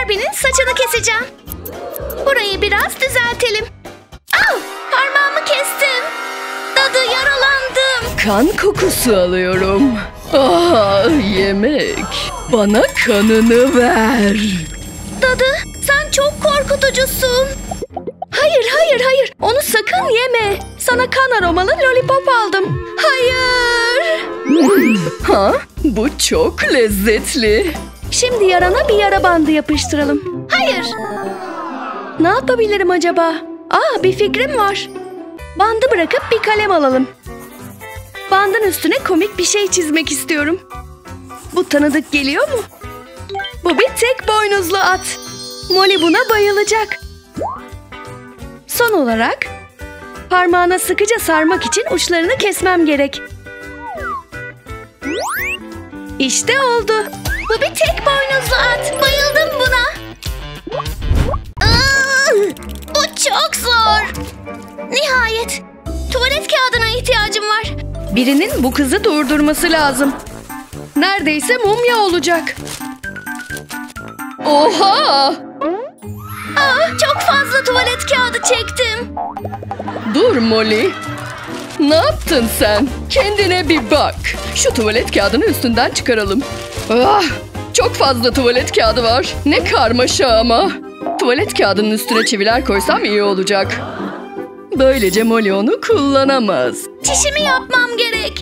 Barbie'nin saçını keseceğim. Burayı biraz düzeltelim. Parmağımı kestim. Dadı, yaralandım. Kan kokusu alıyorum. Yemek. Bana kanını ver. Dadı, sen çok korkutucusun. Hayır. Onu sakın yeme. Sana kan aromalı lollipop aldım. Hayır. Bu çok lezzetli. Şimdi yarana bir yara bandı yapıştıralım. Hayır. Ne yapabilirim acaba? Bir fikrim var. Bandı bırakıp bir kalem alalım. Bandın üstüne komik bir şey çizmek istiyorum. Bu tanıdık geliyor mu? Bu bir tek boynuzlu at. Molly buna bayılacak. Son olarak parmağına sıkıca sarmak için uçlarını kesmem gerek. İşte oldu. Bu bir tek boynuzlu at. Bayıldım buna. Bu çok zor. Nihayet. Tuvalet kağıdına ihtiyacım var. Birinin bu kızı durdurması lazım. Neredeyse mumya olacak. Oha! Çok fazla tuvalet kağıdı çektim. Dur Molly. Ne yaptın sen? Kendine bir bak. Şu tuvalet kağıdını üstünden çıkaralım. Çok fazla tuvalet kağıdı var. Ne karmaşa ama. Tuvalet kağıdının üstüne çiviler koysam iyi olacak. Böylece Molly onu kullanamaz. Çişimi yapmam gerek.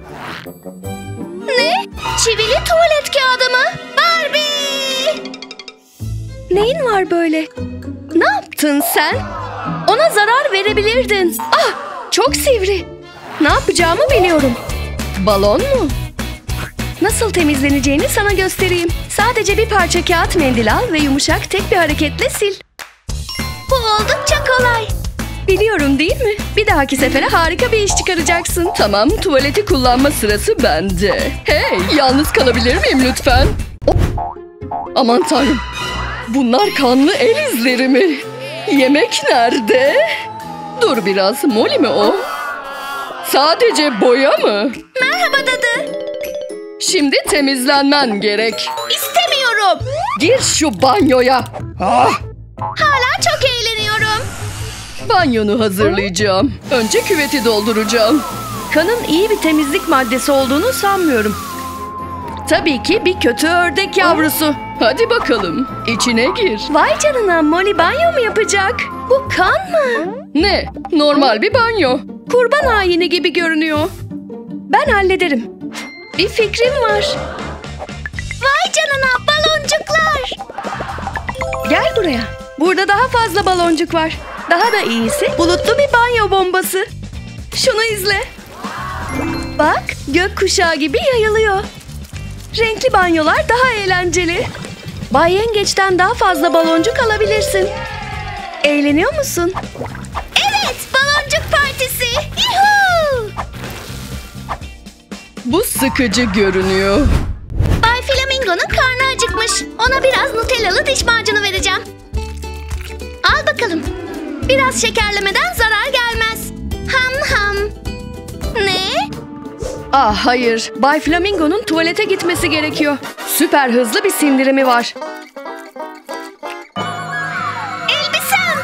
Ne? Çivili tuvalet kağıdı mı? Barbie! Neyin var böyle? Ne yaptın sen? Ona zarar verebilirdin. Çok sivri. Ne yapacağımı biliyorum. Balon mu? Nasıl temizleneceğini sana göstereyim. Sadece bir parça kağıt mendil al ve yumuşak tek bir hareketle sil. Bu oldukça kolay. Biliyorum değil mi? Bir dahaki sefere harika bir iş çıkaracaksın. Tamam, tuvaleti kullanma sırası bende. Hey, yalnız kalabilir miyim lütfen? Aman tanrım. Bunlar kanlı el izleri mi? Yemek nerede? Dur biraz, Molly mi o? Sadece boya mı? Merhaba dadı. Şimdi temizlenmen gerek. İstemiyorum. Gir şu banyoya. Hala çok eğleniyorum. Banyonu hazırlayacağım. Önce küveti dolduracağım. Kanın iyi bir temizlik maddesi olduğunu sanmıyorum. Tabii ki bir kötü ördek yavrusu. Hadi bakalım, içine gir. Vay canına, Molly banyo mu yapacak? Bu kan mı? Ne? Normal bir banyo. Kurban ayini gibi görünüyor. Ben hallederim. Bir fikrim var. Vay canına, baloncuklar. Gel buraya. Burada daha fazla baloncuk var. Daha da iyisi bulutlu bir banyo bombası. Şunu izle. Bak, gökkuşağı gibi yayılıyor. Renkli banyolar daha eğlenceli. Bay Yengeç'ten daha fazla baloncuk alabilirsin. Eğleniyor musun? Evet, baloncuk partisi. Yuhuu! Bu sıkıcı görünüyor. Bay Flamingo'nun karnı acıkmış. Ona biraz Nutellalı diş macunu vereceğim. Al bakalım. Biraz şekerlemeden zarar gelmez. Ham ham. Ne? Hayır. Bay Flamingo'nun tuvalete gitmesi gerekiyor. Süper hızlı bir sindirimi var. Elbisem!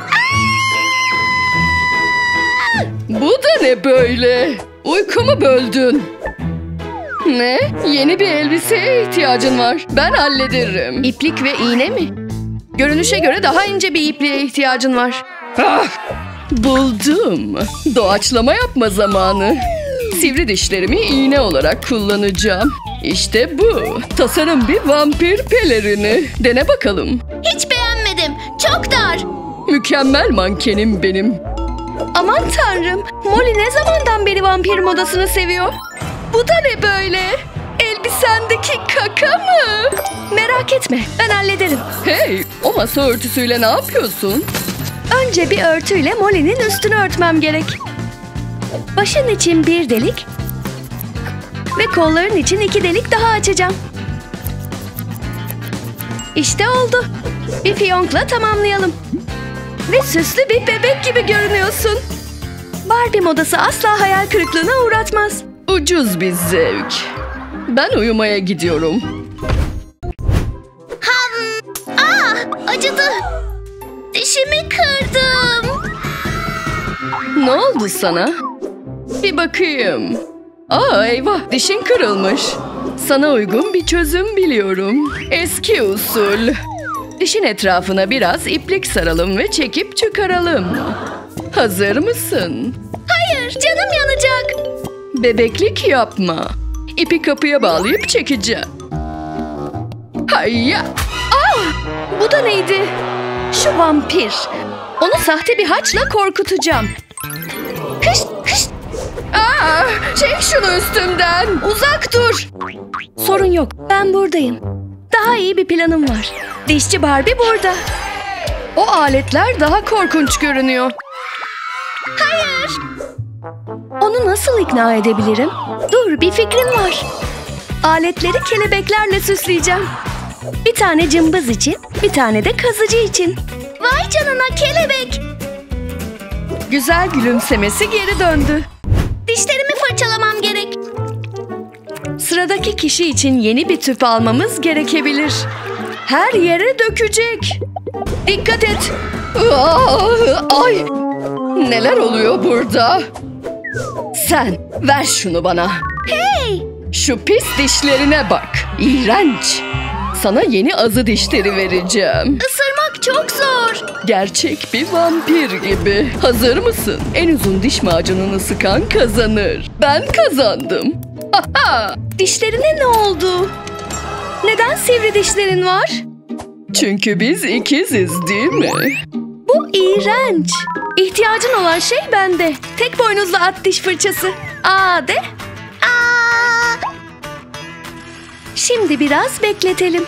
Bu da ne böyle? Uykumu böldün. Ne? Yeni bir elbiseye ihtiyacın var. Ben hallederim. İplik ve iğne mi? Görünüşe göre daha ince bir ipliğe ihtiyacın var. Buldum. Doğaçlama yapma zamanı. Sivri dişlerimi iğne olarak kullanacağım. İşte bu. Tasarım bir vampir pelerini. Dene bakalım. Hiç beğenmedim. Çok dar. Mükemmel mankenim benim. Aman tanrım. Molly ne zamandan beri vampir modasını seviyor? Bu da ne böyle? Elbisendeki kaka mı? Merak etme, ben hallederim. Hey, o masa örtüsüyle ne yapıyorsun? Önce bir örtüyle Molly'nin üstünü örtmem gerek. Başın için bir delik ve kolların için 2 delik daha açacağım. İşte oldu. Bir fiyonkla tamamlayalım. Ve süslü bir bebek gibi görünüyorsun. Barbie modası asla hayal kırıklığına uğratmaz. Ucuz bir zevk. Ben uyumaya gidiyorum. acıdı. Dişimi kırdım. Ne oldu sana? Bir bakayım. Eyvah, dişin kırılmış. Sana uygun bir çözüm biliyorum. Eski usul. Dişin etrafına biraz iplik saralım ve çekip çıkaralım. Hazır mısın? Hayır, canım yanacak. Bebeklik yapma. İpi kapıya bağlayıp çekeceğim. Hayya! Bu da neydi? Şu vampir. Onu sahte bir haçla korkutacağım. Kış kış. Çek şunu üstümden. Uzak dur. Sorun yok, ben buradayım. Daha iyi bir planım var. Dişçi Barbie burada. O aletler daha korkunç görünüyor. Hayır. Onu nasıl ikna edebilirim? Dur, bir fikrim var. Aletleri kelebeklerle süsleyeceğim. Bir tane cımbız için, bir tane de kazıcı için. Vay canına, kelebek. Güzel gülümsemesi geri döndü. Dişlerimi fırçalamam gerek. Sıradaki kişi için yeni bir tüp almamız gerekebilir. Her yere dökecek. Dikkat et. Ay! Neler oluyor burada? Sen ver şunu bana. Hey! Şu pis dişlerine bak. İğrenç. Sana yeni azı dişleri vereceğim. Isırmak çok zor. Gerçek bir vampir gibi. Hazır mısın? En uzun diş macununu sıkan kazanır. Ben kazandım. Dişlerine ne oldu? Neden sivri dişlerin var? Çünkü biz ikiziz, değil mi? Bu iğrenç. İhtiyacın olan şey bende. Tek boynuzlu at diş fırçası. Aa de. Aa. Şimdi biraz bekletelim.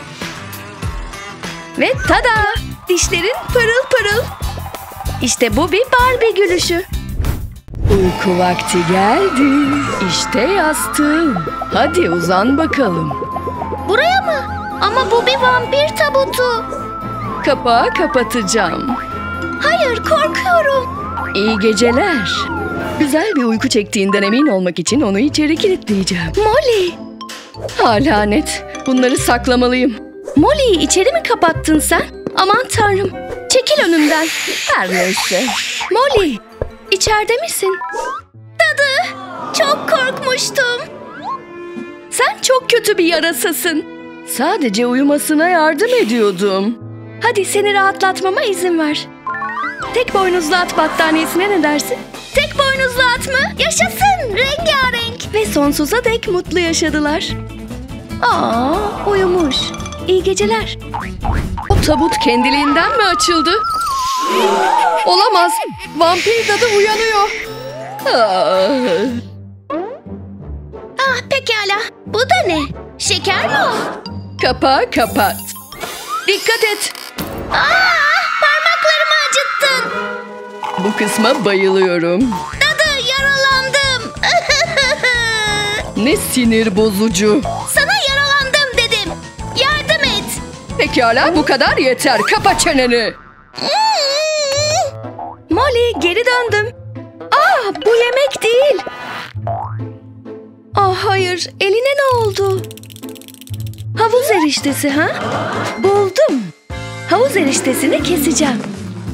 Ve tada! Dişlerin pırıl pırıl. İşte bu bir Barbie gülüşü. Uyku vakti geldi. İşte yastığım. Hadi uzan bakalım. Buraya mı? Ama bu bir vampir tabutu. Kapağı kapatacağım. Hayır, korkuyorum. İyi geceler. Güzel bir uyku çektiğinden emin olmak için onu içeri kilitleyeceğim. Molly. Lanet. Bunları saklamalıyım. Molly'yi içeri mi kapattın sen? Aman tanrım. Çekil önümden. Her neyse. Molly, içeride misin? Dadı, çok korkmuştum. Sen çok kötü bir yarasasın. Sadece uyumasına yardım ediyordum. Hadi seni rahatlatmama izin ver. Tek boynuzlu at battaniyesine ne dersin? Tek boynuzlu at mı? Yaşasın, rengarenk. Ve sonsuza dek mutlu yaşadılar. Uyumuş. İyi geceler. O tabut kendiliğinden mi açıldı? Olamaz. Vampir dadı uyanıyor. Pekala. Bu da ne? Şeker mi o? Kapağı kapat. Dikkat et. Parmaklarımı acıttın. Bu kısma bayılıyorum. Dadı, yaralandım. Ne sinir bozucu. Sana yaralandım dedim. Yardım et. Pekala, bu kadar yeter. Kapa çeneni. Molly, geri döndüm. Bu yemek değil. Hayır, eline ne oldu? Havuz eriştesi ha? Buldum. Havuz eriştesini keseceğim.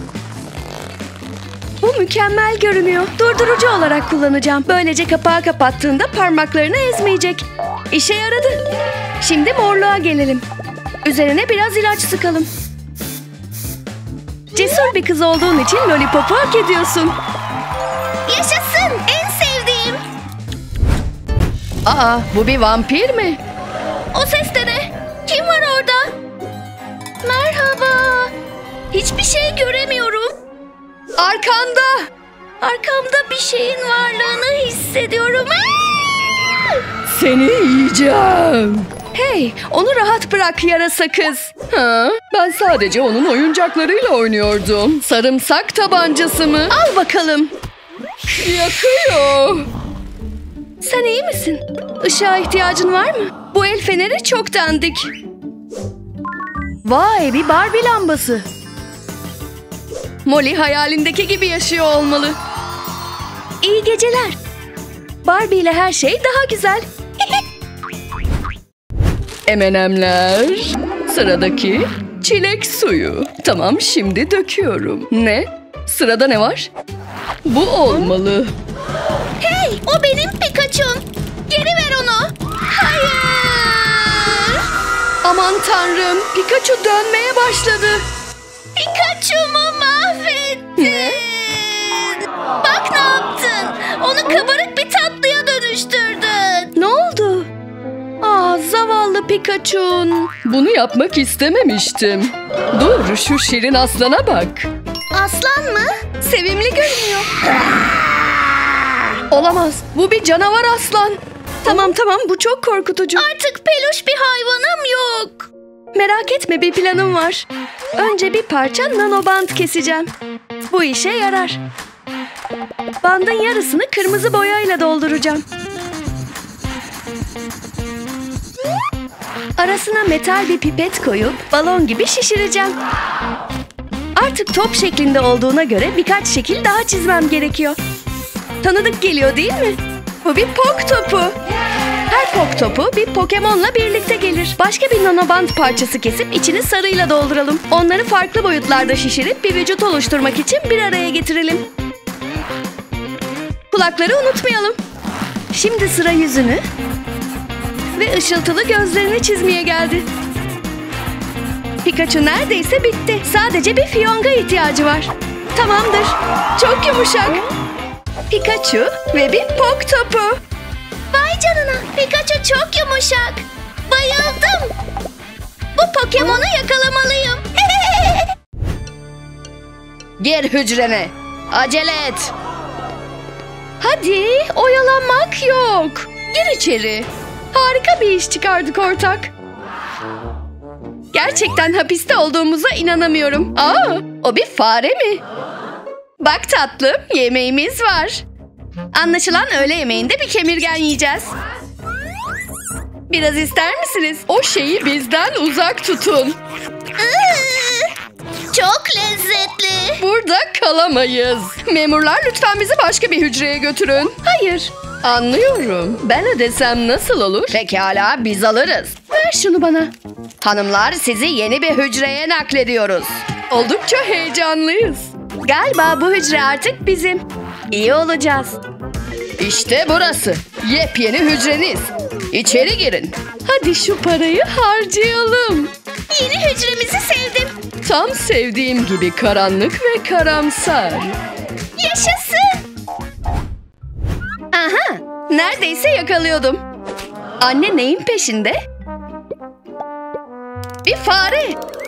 Bu mükemmel görünüyor. Durdurucu olarak kullanacağım. Böylece kapağı kapattığında parmaklarını ezmeyecek. İşe yaradı. Şimdi morluğa gelelim. Üzerine biraz ilaç sıkalım. Cesur bir kız olduğun için lollipopu hak ediyorsun. Yaşasın, en sevdiğim. Bu bir vampir mi? O ses de ne? Kim var orada? Merhaba. Hiçbir şey göremiyorum. Arkanda. Arkamda bir şeyin varlığını hissediyorum. Seni yiyeceğim. Hey, onu rahat bırak yarasa kız. Ben sadece onun oyuncaklarıyla oynuyordum. Sarımsak tabancası mı? Al bakalım. Yakıyor. Sen iyi misin? Işığa ihtiyacın var mı? Bu el feneri çok dandik. Vay, bir Barbie lambası. Molly hayalindeki gibi yaşıyor olmalı. İyi geceler. Barbie ile her şey daha güzel. M&M'ler. Sıradaki çilek suyu. Tamam, şimdi döküyorum. Ne? Sırada ne var? Bu olmalı. Hey, o benim Pikachu'm. Geri ver onu. Hayır. Aman tanrım, Pikachu dönmeye başladı. Pikachu'mu mahvettin. Ne? Bak ne yaptın. Onu kabarık bir tatlıya dönüştürdün. Ne oldu? Zavallı Pikachu'un. Bunu yapmak istememiştim. Dur, şu şirin aslana bak. Aslan mı? Sevimli görünüyor. Olamaz, bu bir canavar aslan. Tamam, bu çok korkutucu. Artık peluş bir hayvanım yok. Merak etme, bir planım var. Önce bir parça nanoband keseceğim. Bu işe yarar. Bandın yarısını kırmızı boyayla dolduracağım. Arasına metal bir pipet koyup balon gibi şişireceğim. Artık top şeklinde olduğuna göre birkaç şekil daha çizmem gerekiyor. Tanıdık geliyor değil mi? Bu bir pok topu. Her pok topu bir Pokemon'la birlikte gelir. Başka bir nanoband parçası kesip içini sarıyla dolduralım. Onları farklı boyutlarda şişirip bir vücut oluşturmak için bir araya getirelim. Kulakları unutmayalım. Şimdi sıra yüzünü ve ışıltılı gözlerini çizmeye geldi. Pikachu neredeyse bitti. Sadece bir fiyonga ihtiyacı var. Tamamdır. Çok yumuşak. Pikachu ve bir pok topu. Vay canına, Pikachu çok yumuşak. Bayıldım. Bu Pokemon'u yakalamalıyım. Gir hücrene. Acele et. Hadi, oyalanmak yok. Gir içeri. Harika bir iş çıkardık ortak. Gerçekten hapiste olduğumuza inanamıyorum. O bir fare mi? Bak tatlım, yemeğimiz var. Anlaşılan öğle yemeğinde bir kemirgen yiyeceğiz. Biraz ister misiniz? O şeyi bizden uzak tutun. Çok lezzetli. Burada kalamayız. Memurlar, lütfen bizi başka bir hücreye götürün. Hayır. Anlıyorum. Ben ödesem nasıl olur? Pekala, biz alırız. Ver şunu bana. Hanımlar, sizi yeni bir hücreye naklediyoruz. Oldukça heyecanlıyız. Galiba bu hücre artık bizim. İyi olacağız. İşte burası. Yepyeni hücreniz. İçeri girin. Hadi şu parayı harcayalım. Yeni hücremizi sevdim. Tam sevdiğim gibi karanlık ve karamsar. Yaşasın. Aha, neredeyse yakalıyordum. Anne neyin peşinde? Bir fare.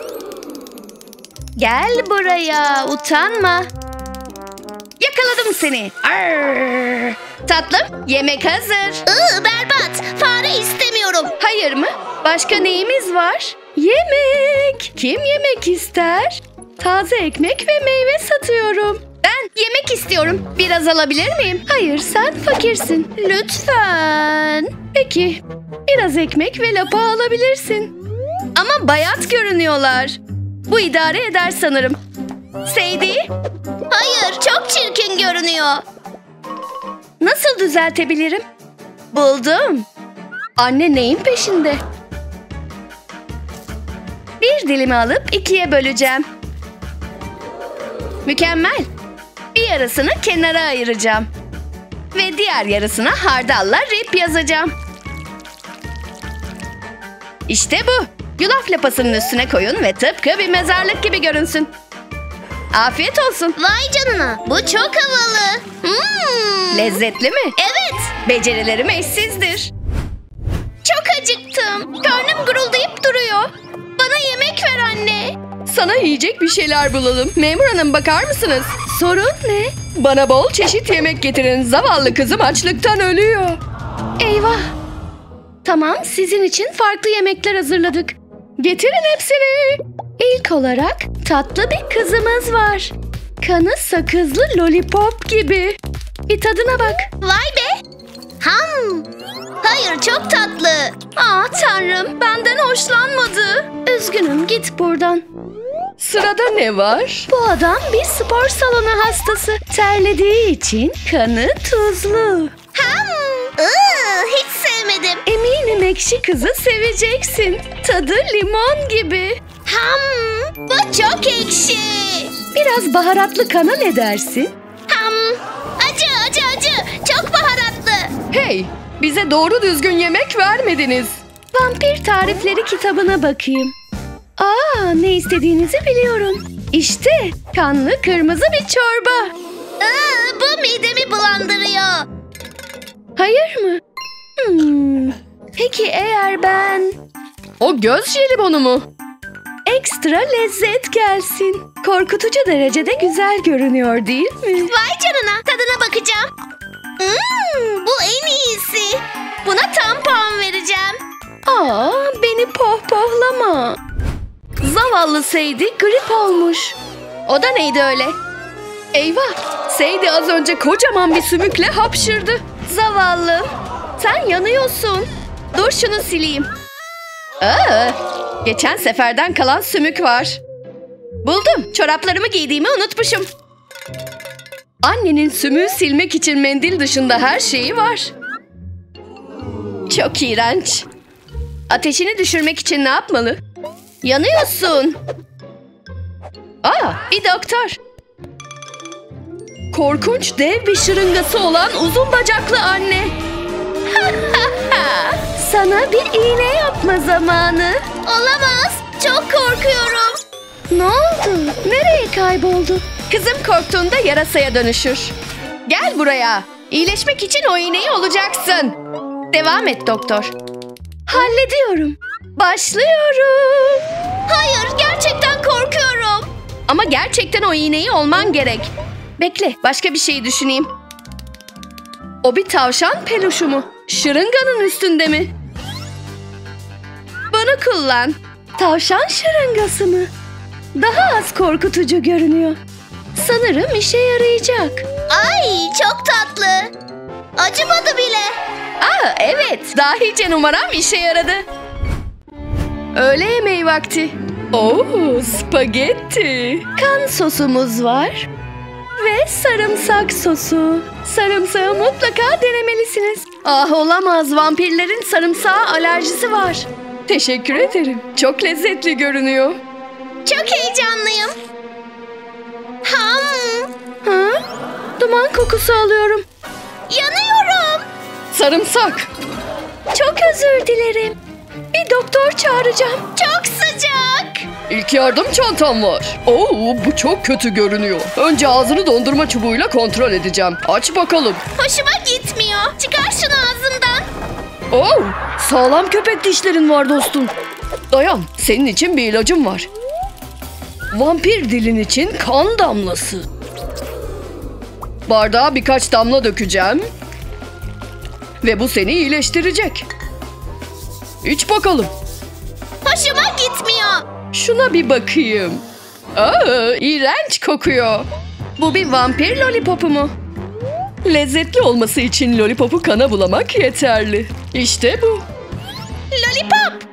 Gel buraya, utanma. Yakaladım seni. Arr. Tatlım, yemek hazır. Berbat, fare istemiyorum. Hayır mı? Başka neyimiz var? Yemek. Kim yemek ister? Taze ekmek ve meyve satıyorum. Ben yemek istiyorum. Biraz alabilir miyim? Hayır, sen fakirsin. Lütfen. Peki, biraz ekmek ve lapa alabilirsin. Ama bayat görünüyorlar. Bu idare eder sanırım. Sadie? Hayır, çok çirkin görünüyor. Nasıl düzeltebilirim? Buldum. Anne neyin peşinde? Bir dilimi alıp ikiye böleceğim. Mükemmel. Bir yarısını kenara ayıracağım. Ve diğer yarısına hardalla rip yazacağım. İşte bu. Yulaf lapasının üstüne koyun ve tıpkı bir mezarlık gibi görünsün. Afiyet olsun. Vay canına, bu çok havalı. Lezzetli mi? Evet. Becerilerim eşsizdir. Çok acıktım. Karnım guruldayıp duruyor. Bana yemek ver anne. Sana yiyecek bir şeyler bulalım. Memur hanım, bakar mısınız? Sorun ne? Bana bol çeşit yemek getirin. Zavallı kızım açlıktan ölüyor. Eyvah. Tamam, sizin için farklı yemekler hazırladık. Getirin hepsini. İlk olarak tatlı bir kızımız var. Kanı sakızlı lollipop gibi. Bir tadına bak. Vay be. Hayır, çok tatlı. Tanrım, benden hoşlanmadı. Üzgünüm, git buradan. Sırada ne var? Bu adam bir spor salonu hastası. Terlediği için kanı tuzlu. Hiç sevmedim. Eminim ekşi kızı seveceksin. Tadı limon gibi. Bu çok ekşi. Biraz baharatlı kana ne dersin? Acı. Çok baharatlı. Hey, bize doğru düzgün yemek vermediniz. Vampir tarifleri kitabına bakayım. Ne istediğinizi biliyorum. İşte kanlı kırmızı bir çorba. Bu midemi bulandırıyor. Hayır mı? Peki eğer ben O göz jelibonu mu? ekstra lezzet gelsin. Korkutucu derecede güzel görünüyor değil mi? Vay canına, tadına bakacağım. Bu en iyisi. Buna tam puan vereceğim. Beni pohpohlama. Zavallı Sadie grip olmuş. O da neydi öyle? Eyvah, Sadie az önce kocaman bir sümükle hapşırdı. Zavallı. Sen yanıyorsun. Dur şunu sileyim. Geçen seferden kalan sümük var. Buldum. Çoraplarımı giydiğimi unutmuşum. Annenin sümüğü silmek için mendil dışında her şeyi var. Çok iğrenç. Ateşini düşürmek için ne yapmalı? Yanıyorsun. Bir doktor. Korkunç dev bir şırıngası olan uzun bacaklı anne. Sana bir iğne yapma zamanı. Olamaz. Çok korkuyorum. Ne oldu? Nereye kayboldu? Kızım korktuğunda yarasaya dönüşür. Gel buraya. İyileşmek için o iğneyi olacaksın. Devam et doktor. Hallediyorum. Başlıyorum. Hayır, gerçekten korkuyorum. Ama gerçekten o iğneyi olman gerek. Bekle, başka bir şey düşüneyim. O bir tavşan peluşu mu? Şırınganın üstünde mi? Bunu kullan. Tavşan şırıngası mı? Daha az korkutucu görünüyor. Sanırım işe yarayacak. Ay, çok tatlı. Acımadı bile. Evet, dahice numaram işe yaradı. Öğle yemeği vakti. Spagetti. Kan sosumuz var. Ve sarımsak sosu. Sarımsağı mutlaka denemelisiniz. Olamaz, vampirlerin sarımsağa alerjisi var. Teşekkür ederim. Çok lezzetli görünüyor. Çok heyecanlıyım. Duman kokusu alıyorum. Yanıyorum. Sarımsak. Çok özür dilerim. Bir doktor çağıracağım. Çok sıcak. İlk yardım çantam var. Bu çok kötü görünüyor. Önce ağzını dondurma çubuğuyla kontrol edeceğim. Aç bakalım. Hoşuma gitmiyor. Çıkar şunu ağzımdan. Sağlam köpek dişlerin var dostum. Dayan, senin için bir ilacım var. Vampir dilin için kan damlası. Bardağa birkaç damla dökeceğim. Ve bu seni iyileştirecek. İç bakalım. Hoşuma gitmiyor. Şuna bir bakayım. İğrenç kokuyor. Bu bir vampir lollipopu mu? Lezzetli olması için lollipopu kana bulamak yeterli. İşte bu. Lollipop.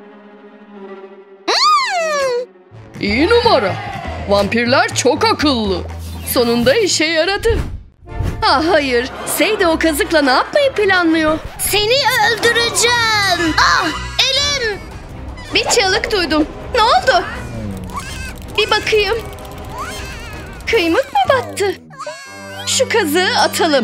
İyi numara. Vampirler çok akıllı. Sonunda işe yaradı. Hayır. Sadie o kazıkla ne yapmayı planlıyor? Seni öldüreceğim. Elim. Bir çığlık duydum. Ne oldu? Bir bakayım. Kıymık mı battı? Şu kazığı atalım.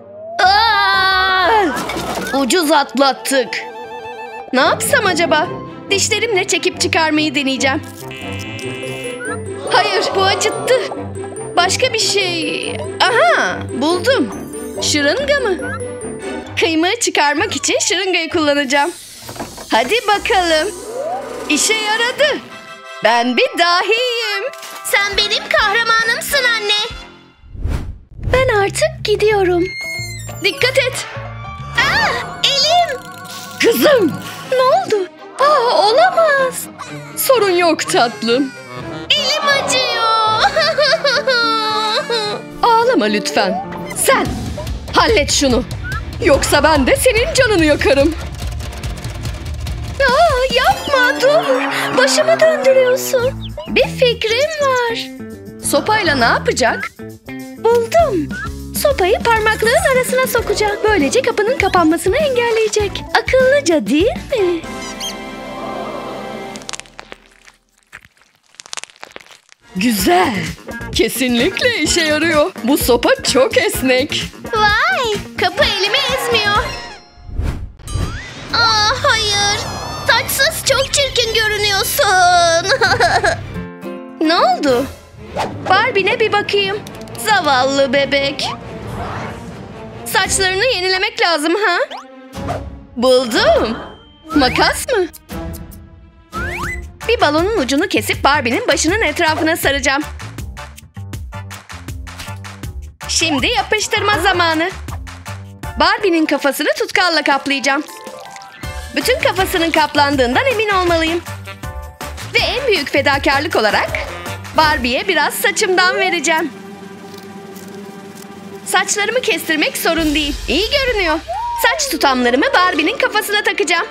Ucuz atlattık. Ne yapsam acaba? Dişlerimle çekip çıkarmayı deneyeceğim. Hayır, bu acıttı. Başka bir şey. Buldum. Şırınga mı? Kıymığı çıkarmak için şırıngayı kullanacağım. Hadi bakalım. İşe yaradı. Ben bir dahiyim. Sen benim kahramanımsın anne. Ben artık gidiyorum. Dikkat et. Elim. Kızım. Ne oldu? Olamaz. Sorun yok tatlım. Elim acıyor. Ağlama lütfen. Sen hallet şunu. Yoksa ben de senin canını yakarım. Yapma, dur. Başımı döndürüyorsun. Bir fikrim var. Sopayla ne yapacak? Buldum. Sopayı parmaklığın arasına sokacak. Böylece kapının kapanmasını engelleyecek. Akıllıca değil mi? Güzel. Kesinlikle işe yarıyor. Bu sopa çok esnek. Vay! Kapı elimi ezmiyor. Aa, hayır. Saçsız çok çirkin görünüyorsun. Ne oldu? Barbie'ne bir bakayım. Zavallı bebek. Saçlarını yenilemek lazım ha? Buldum. Makas mı? Bir balonun ucunu kesip Barbie'nin başının etrafına saracağım. Şimdi yapıştırma zamanı. Barbie'nin kafasını tutkalla kaplayacağım. Bütün kafasının kaplandığından emin olmalıyım. Ve en büyük fedakarlık olarak Barbie'ye biraz saçımdan vereceğim. Saçlarımı kestirmek sorun değil. İyi görünüyor. Saç tutamlarımı Barbie'nin kafasına takacağım.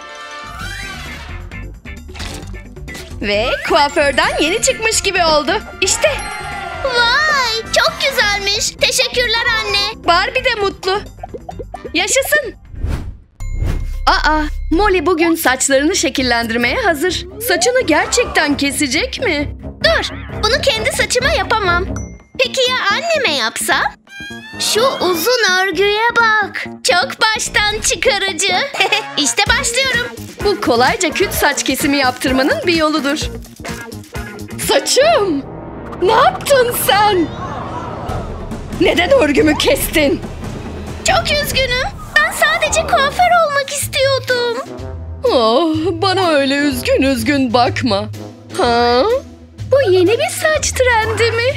Ve kuaförden yeni çıkmış gibi oldu. İşte. Vay! Çok güzelmiş. Teşekkürler anne. Barbie de mutlu. Yaşasın. Aa, Molly bugün saçlarını şekillendirmeye hazır. Saçını gerçekten kesecek mi? Dur, bunu kendi saçıma yapamam. Peki ya anneme yapsam? Şu uzun örgüye bak. Çok baştan çıkarıcı. İşte başlıyorum. Bu kolayca küt saç kesimi yaptırmanın bir yoludur. Saçım! Ne yaptın sen? Neden örgümü kestin? Çok üzgünüm. Ben sadece kuaför olmak istiyordum. Oh, bana öyle üzgün üzgün bakma. Ha? Bu yeni bir saç trendi mi?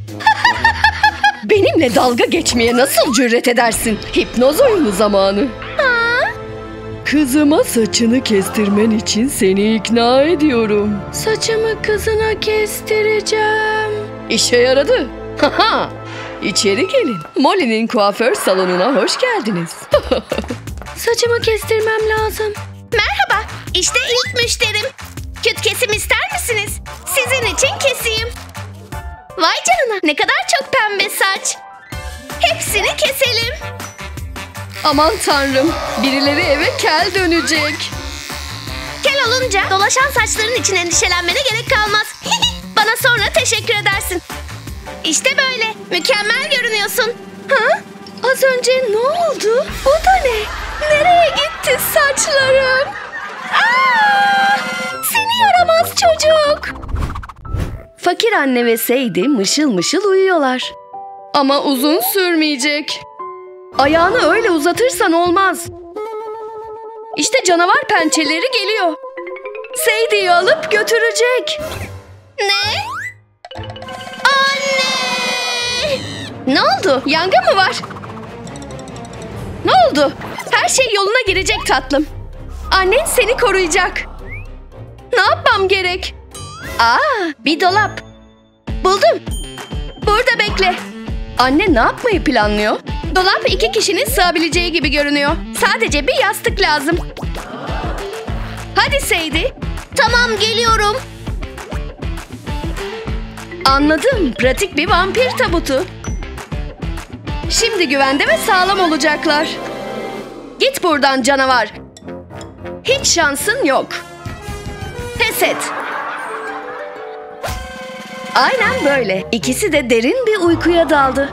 Benimle dalga geçmeye nasıl cüret edersin? Hipnoz oyunu zamanı. Kızıma saçını kestirmen için seni ikna ediyorum. Saçımı kızına kestireceğim. İşe yaradı. Haha. İçeri gelin. Molly'nin kuaför salonuna hoş geldiniz. Saçımı kestirmem lazım. Merhaba. İşte ilk müşterim. Küt kesim ister misiniz? Sizin için keseyim. Vay canına, ne kadar çok pembe saç. Hepsini keselim. Aman tanrım. Birileri eve kel dönecek. Kel olunca dolaşan saçların için endişelenmene gerek kalmaz. Bana sonra teşekkür edersin. İşte böyle. Mükemmel görünüyorsun. Ha? Az önce ne oldu? Bu da ne? Nereye gitti saçlarım? Aa! Seni yaramaz çocuk. Fakir anne ve Sadie mışıl mışıl uyuyorlar. Ama uzun sürmeyecek. Ayağını öyle uzatırsan olmaz. İşte canavar pençeleri geliyor. Sadie'yi alıp götürecek. Ne? Anne! Ne oldu? Yangın mı var? Ne oldu? Her şey yoluna girecek tatlım. Annen seni koruyacak. Ne yapmam gerek? Aa, bir dolap. Buldum. Burada bekle. Anne ne yapmayı planlıyor? Dolap 2 kişinin sığabileceği gibi görünüyor. Sadece bir yastık lazım. Hadi Sadie. Tamam, geliyorum. Anladım. Pratik bir vampir tabutu. Şimdi güvende ve sağlam olacaklar. Git buradan canavar. Hiç şansın yok. Pes et. Aynen böyle. İkisi de derin bir uykuya daldı.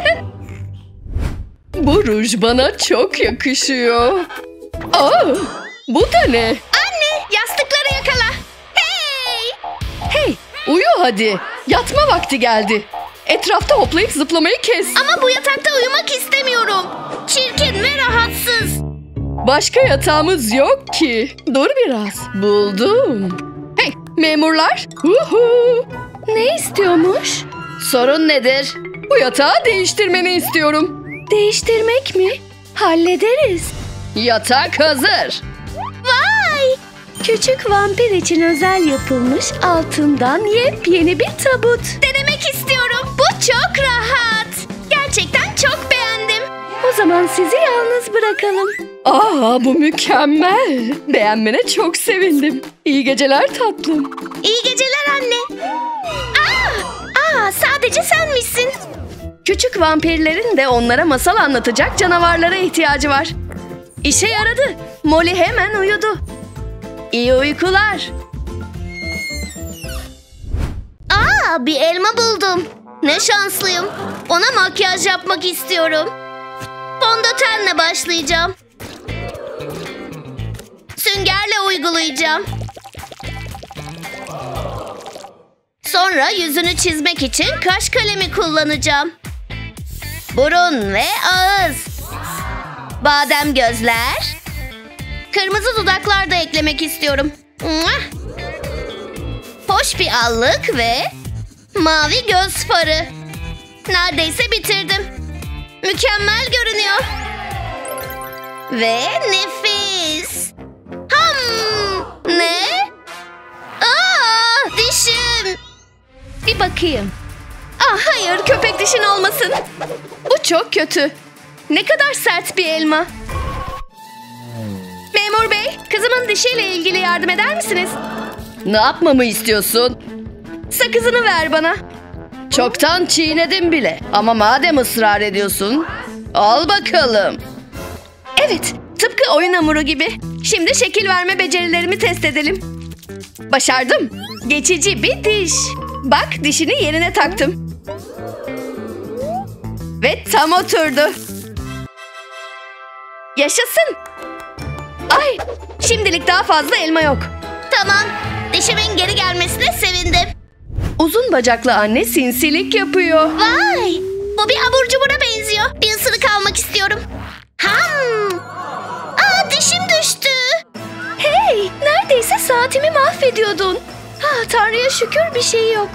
Bu ruj bana çok yakışıyor. Aa, bu da ne? Anne, yastıkları yakala. Hey! Hey, uyu hadi. Yatma vakti geldi. Etrafta hoplayıp zıplamayı kes. Ama bu yatakta uyumak istemiyorum. Çirkin ve rahatsız. Başka yatağımız yok ki. Dur biraz. Buldum. Hey, memurlar. Uhu. Ne istiyormuş? Sorun nedir? Bu yatağı değiştirmeni istiyorum. Değiştirmek mi? Hallederiz. Yatak hazır. Vay! Küçük vampir için özel yapılmış altından yepyeni bir tabut. Denemek istiyorum. Bu çok rahat. Gerçekten çok beğendim. O zaman sizi yalnız bırakalım. Aa, bu mükemmel. Beğenmene çok sevindim. İyi geceler tatlım. İyi geceler anne. Sadece senmişsin. Küçük vampirlerin de onlara masal anlatacak canavarlara ihtiyacı var. İşe yaradı. Molly hemen uyudu. İyi uykular. bir elma buldum. Ne şanslıyım. Ona makyaj yapmak istiyorum. Fondötenle başlayacağım. Süngerle uygulayacağım. Sonra yüzünü çizmek için kaş kalemi kullanacağım. Burun ve ağız. Badem gözler. Kırmızı dudaklar da eklemek istiyorum. Hoş bir allık ve mavi göz farı. Neredeyse bitirdim. Mükemmel görünüyor. Ve nefis. Ne? Dişim. Bir bakayım. Hayır, köpek dişin olmasın. Bu çok kötü. Ne kadar sert bir elma. Memur bey, kızımın dişiyle ilgili yardım eder misiniz? Ne yapmamı istiyorsun? Sakızını ver bana. Çoktan çiğnedim bile. Ama madem ısrar ediyorsun, al bakalım. Evet, tıpkı oyun hamuru gibi. Şimdi şekil verme becerilerimi test edelim. Başardım. Geçici bir diş. Bak, dişini yerine taktım. Ve tam oturdu. Yaşasın. Ay, şimdilik daha fazla elma yok. Tamam, dişimin geri gelmesine sevindim. Uzun bacaklı anne sinsilik yapıyor. Vay, bu bir abur cubura benziyor. Bir ısırık almak istiyorum. Dişim düştü. Hey, neredeyse saatimi mahvediyordun. Tanrı'ya şükür bir şey yok.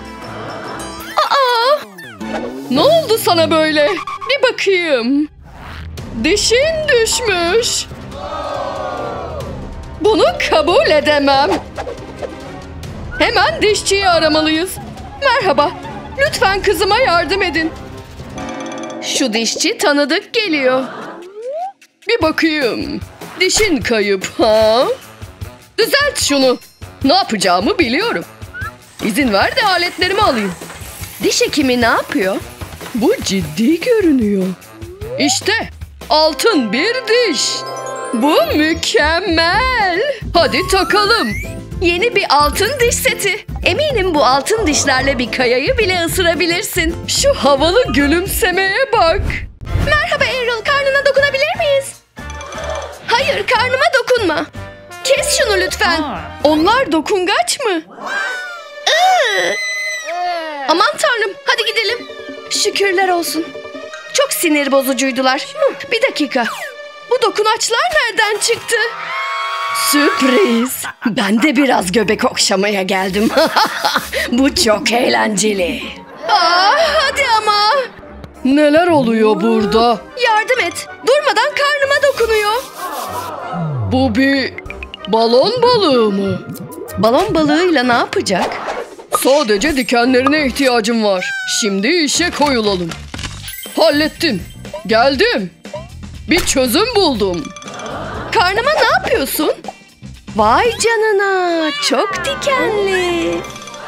Ne oldu sana böyle? Bir bakayım. Dişin düşmüş. Bunu kabul edemem. Hemen dişçiyi aramalıyız. Merhaba. Lütfen kızıma yardım edin. Şu dişçi tanıdık geliyor. Bir bakayım. Dişin kayıp ha? Düzelt şunu. Ne yapacağımı biliyorum. İzin ver de aletlerimi alayım. Diş hekimi ne yapıyor? Bu ciddi görünüyor. İşte altın bir diş. Bu mükemmel. Hadi takalım. Yeni bir altın diş seti. Eminim bu altın dişlerle bir kayayı bile ısırabilirsin. Şu havalı gülümsemeye bak. Merhaba Errol, karnına dokunabilir miyiz? Hayır, karnıma dokunma. Kes şunu lütfen. Onlar dokungaç mı? Aman tanrım, hadi gidelim. Şükürler olsun. Çok sinir bozucuydular. Bir dakika. Bu dokunaçlar nereden çıktı? Sürpriz. Ben de biraz göbek okşamaya geldim. Bu çok eğlenceli. Hadi ama. Neler oluyor burada? Yardım et. Durmadan karnıma dokunuyor. Bu bir balon balığı mı? Balon balığıyla ne yapacak? Sadece dikenlerine ihtiyacım var. Şimdi işe koyulalım. Hallettim. Geldim. Bir çözüm buldum. Karnıma ne yapıyorsun? Vay canına, çok dikenli.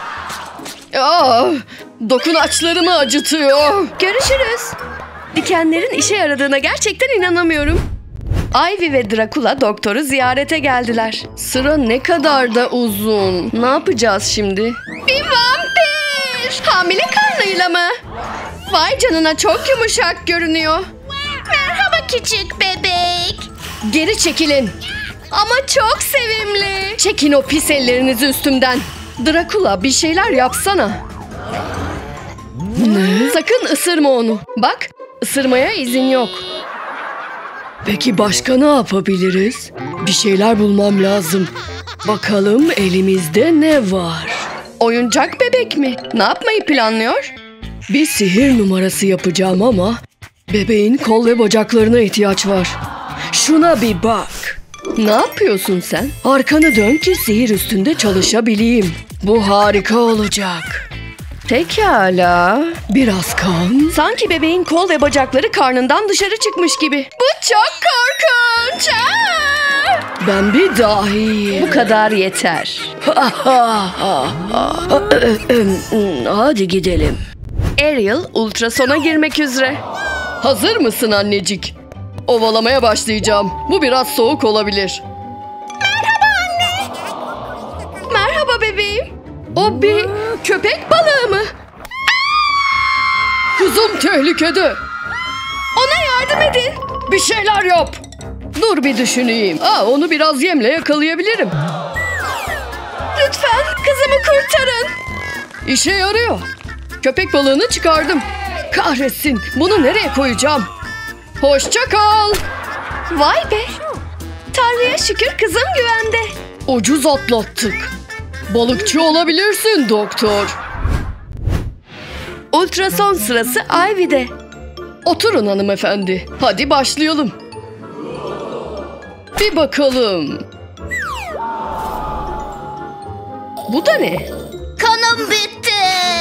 Dokunaçlarımı acıtıyor. Görüşürüz. Dikenlerin işe yaradığına gerçekten inanamıyorum. Ivy ve Dracula doktoru ziyarete geldiler. Sıra ne kadar da uzun. Ne yapacağız şimdi? Bir vampir! Hamile karnıyla mı? Vay canına, çok yumuşak görünüyor. Merhaba küçük bebek. Geri çekilin. Ama çok sevimli. Çekin o pis ellerinizi üstümden. Dracula, bir şeyler yapsana. Ne? Sakın ısırma onu. Bak, ısırmaya izin yok. Peki başka ne yapabiliriz? Bir şeyler bulmam lazım. Bakalım elimizde ne var? Oyuncak bebek mi? Ne yapmayı planlıyor? Bir sihir numarası yapacağım ama bebeğin kol ve bacaklarına ihtiyaç var. Şuna bir bak. Ne yapıyorsun sen? Arkanı dön ki sihir üstünde çalışabileyim. Bu harika olacak. Pekala. Biraz kan. Sanki bebeğin kol ve bacakları karnından dışarı çıkmış gibi. Bu çok korkunç. Ben bir dahiyim. Bu kadar yeter. Hadi gidelim. Ariel ultrasona girmek üzere. Hazır mısın annecik? Ovalamaya başlayacağım. Bu biraz soğuk olabilir. Merhaba bebeğim. O bir köpek balığı mı? tehlikede. Ona yardım edin. Bir şeyler yap. Dur bir düşüneyim. Onu biraz yemle yakalayabilirim. Lütfen kızımı kurtarın. İşe yarıyor. Köpek balığını çıkardım. Kahretsin. Bunu nereye koyacağım? Hoşça kal. Vay be. Tanrı'ya şükür kızım güvende. Ucuz atlattık. Balıkçı olabilirsin doktor. Ultrason sırası Ivy'de. Oturun hanımefendi. Hadi başlayalım. Bir bakalım. Bu da ne? Kanım bitti.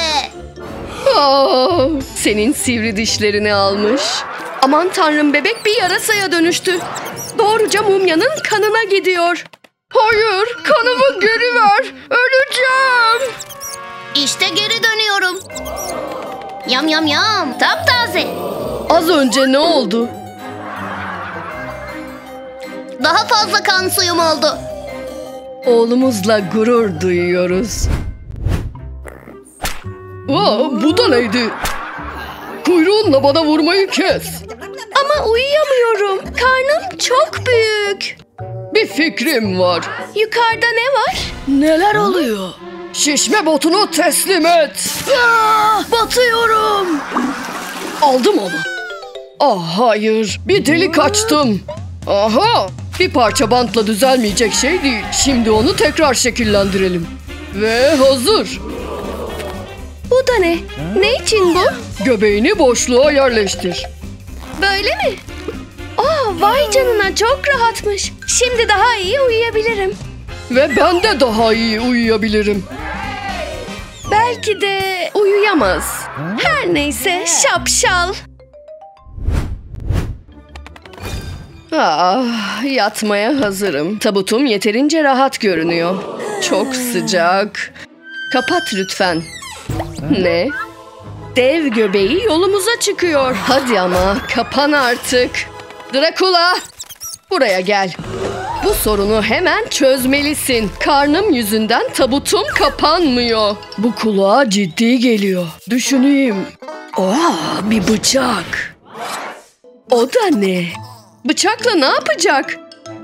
Senin sivri dişlerini almış. Aman tanrım, bebek bir yarasaya dönüştü. Doğruca mumyanın kanına gidiyor. Hayır, kanımı geri ver. Öleceğim. İşte geri dönüyorum. Yam yam yam. Taptaze. Az önce ne oldu? Daha fazla kan suyum oldu. Oğlumuzla gurur duyuyoruz. Bu da neydi? Kuyruğunla bana vurmayı kes. Ama uyuyamıyorum. Karnım çok büyük. Bir fikrim var. Yukarıda ne var? Neler oluyor? Şişme botunu teslim et. Batıyorum. Aldım onu. Hayır. Bir delik açtım. Aha. Bir parça bantla düzelmeyecek şey değil. Şimdi onu tekrar şekillendirelim. Ve hazır. Bu da ne? Ne için bu? Göbeğini boşluğa yerleştir. Böyle mi? Vay canına, çok rahatmış. Şimdi daha iyi uyuyabilirim. Ve ben de daha iyi uyuyabilirim. Belki de uyuyamaz. Her neyse, şapşal. Yatmaya hazırım. Tabutum yeterince rahat görünüyor. Çok sıcak. Kapat lütfen. Ne? Dev göbeği yolumuza çıkıyor. Hadi ama kapan artık. Drakula! Buraya gel. Bu sorunu hemen çözmelisin. Karnım yüzünden tabutum kapanmıyor. Bu kulağa ciddi geliyor. Düşüneyim. Bir bıçak. O da ne? Bıçakla ne yapacak?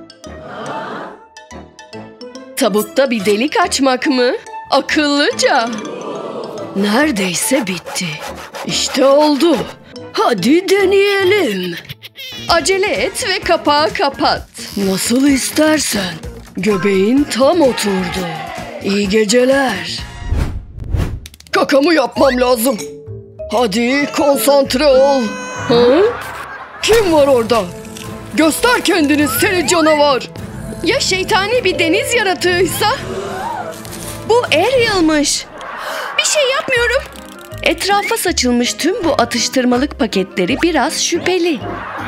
Tabutta bir delik açmak mı? Akıllıca. Neredeyse bitti. İşte oldu. Hadi deneyelim. Acele et ve kapağı kapat. Nasıl istersen. Göbeğin tam oturdu. İyi geceler. Kakamı yapmam lazım. Hadi konsantre ol. Kim var orada? Göster kendini seni canavar. Ya şeytani bir deniz yaratığıysa? Bu Ariel'mış. Bir şey yapmıyorum. Etrafa saçılmış tüm bu atıştırmalık paketleri biraz şüpheli.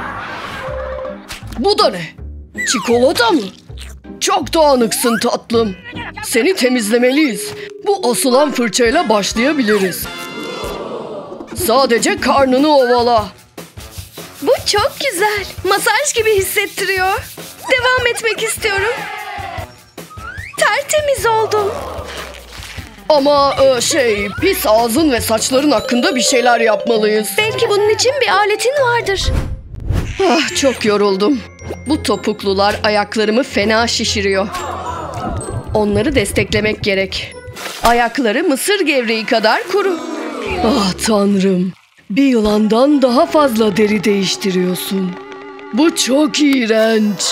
Bu da ne? Çikolata mı? Çok dağınıksın tatlım. Seni temizlemeliyiz. Bu asılan fırçayla başlayabiliriz. Sadece karnını ovala. Bu çok güzel. Masaj gibi hissettiriyor. Devam etmek istiyorum. Tertemiz oldum. Ama pis ağzın ve saçların hakkında bir şeyler yapmalıyız. Belki bunun için bir aletin vardır. Çok yoruldum. Bu topuklular ayaklarımı fena şişiriyor. Onları desteklemek gerek. Ayakları mısır gevreği kadar kuru. Tanrım. Bir yılandan daha fazla deri değiştiriyorsun. Bu çok iğrenç.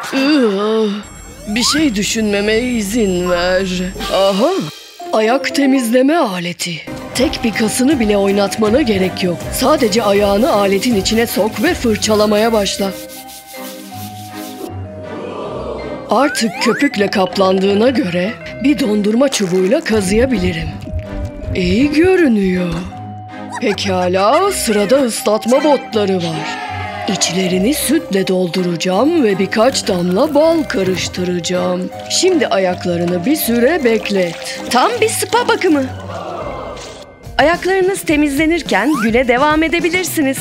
Bir şey düşünmeme izin ver. Ayak temizleme aleti. Tek bir kasını bile oynatmana gerek yok. Sadece ayağını aletin içine sok ve fırçalamaya başla. Artık köpükle kaplandığına göre bir dondurma çubuğuyla kazıyabilirim. İyi görünüyor. Pekala, sırada ıslatma botları var. İçlerini sütle dolduracağım ve birkaç damla bal karıştıracağım. Şimdi ayaklarını bir süre beklet. Tam bir spa bakımı. Ayaklarınız temizlenirken güne devam edebilirsiniz.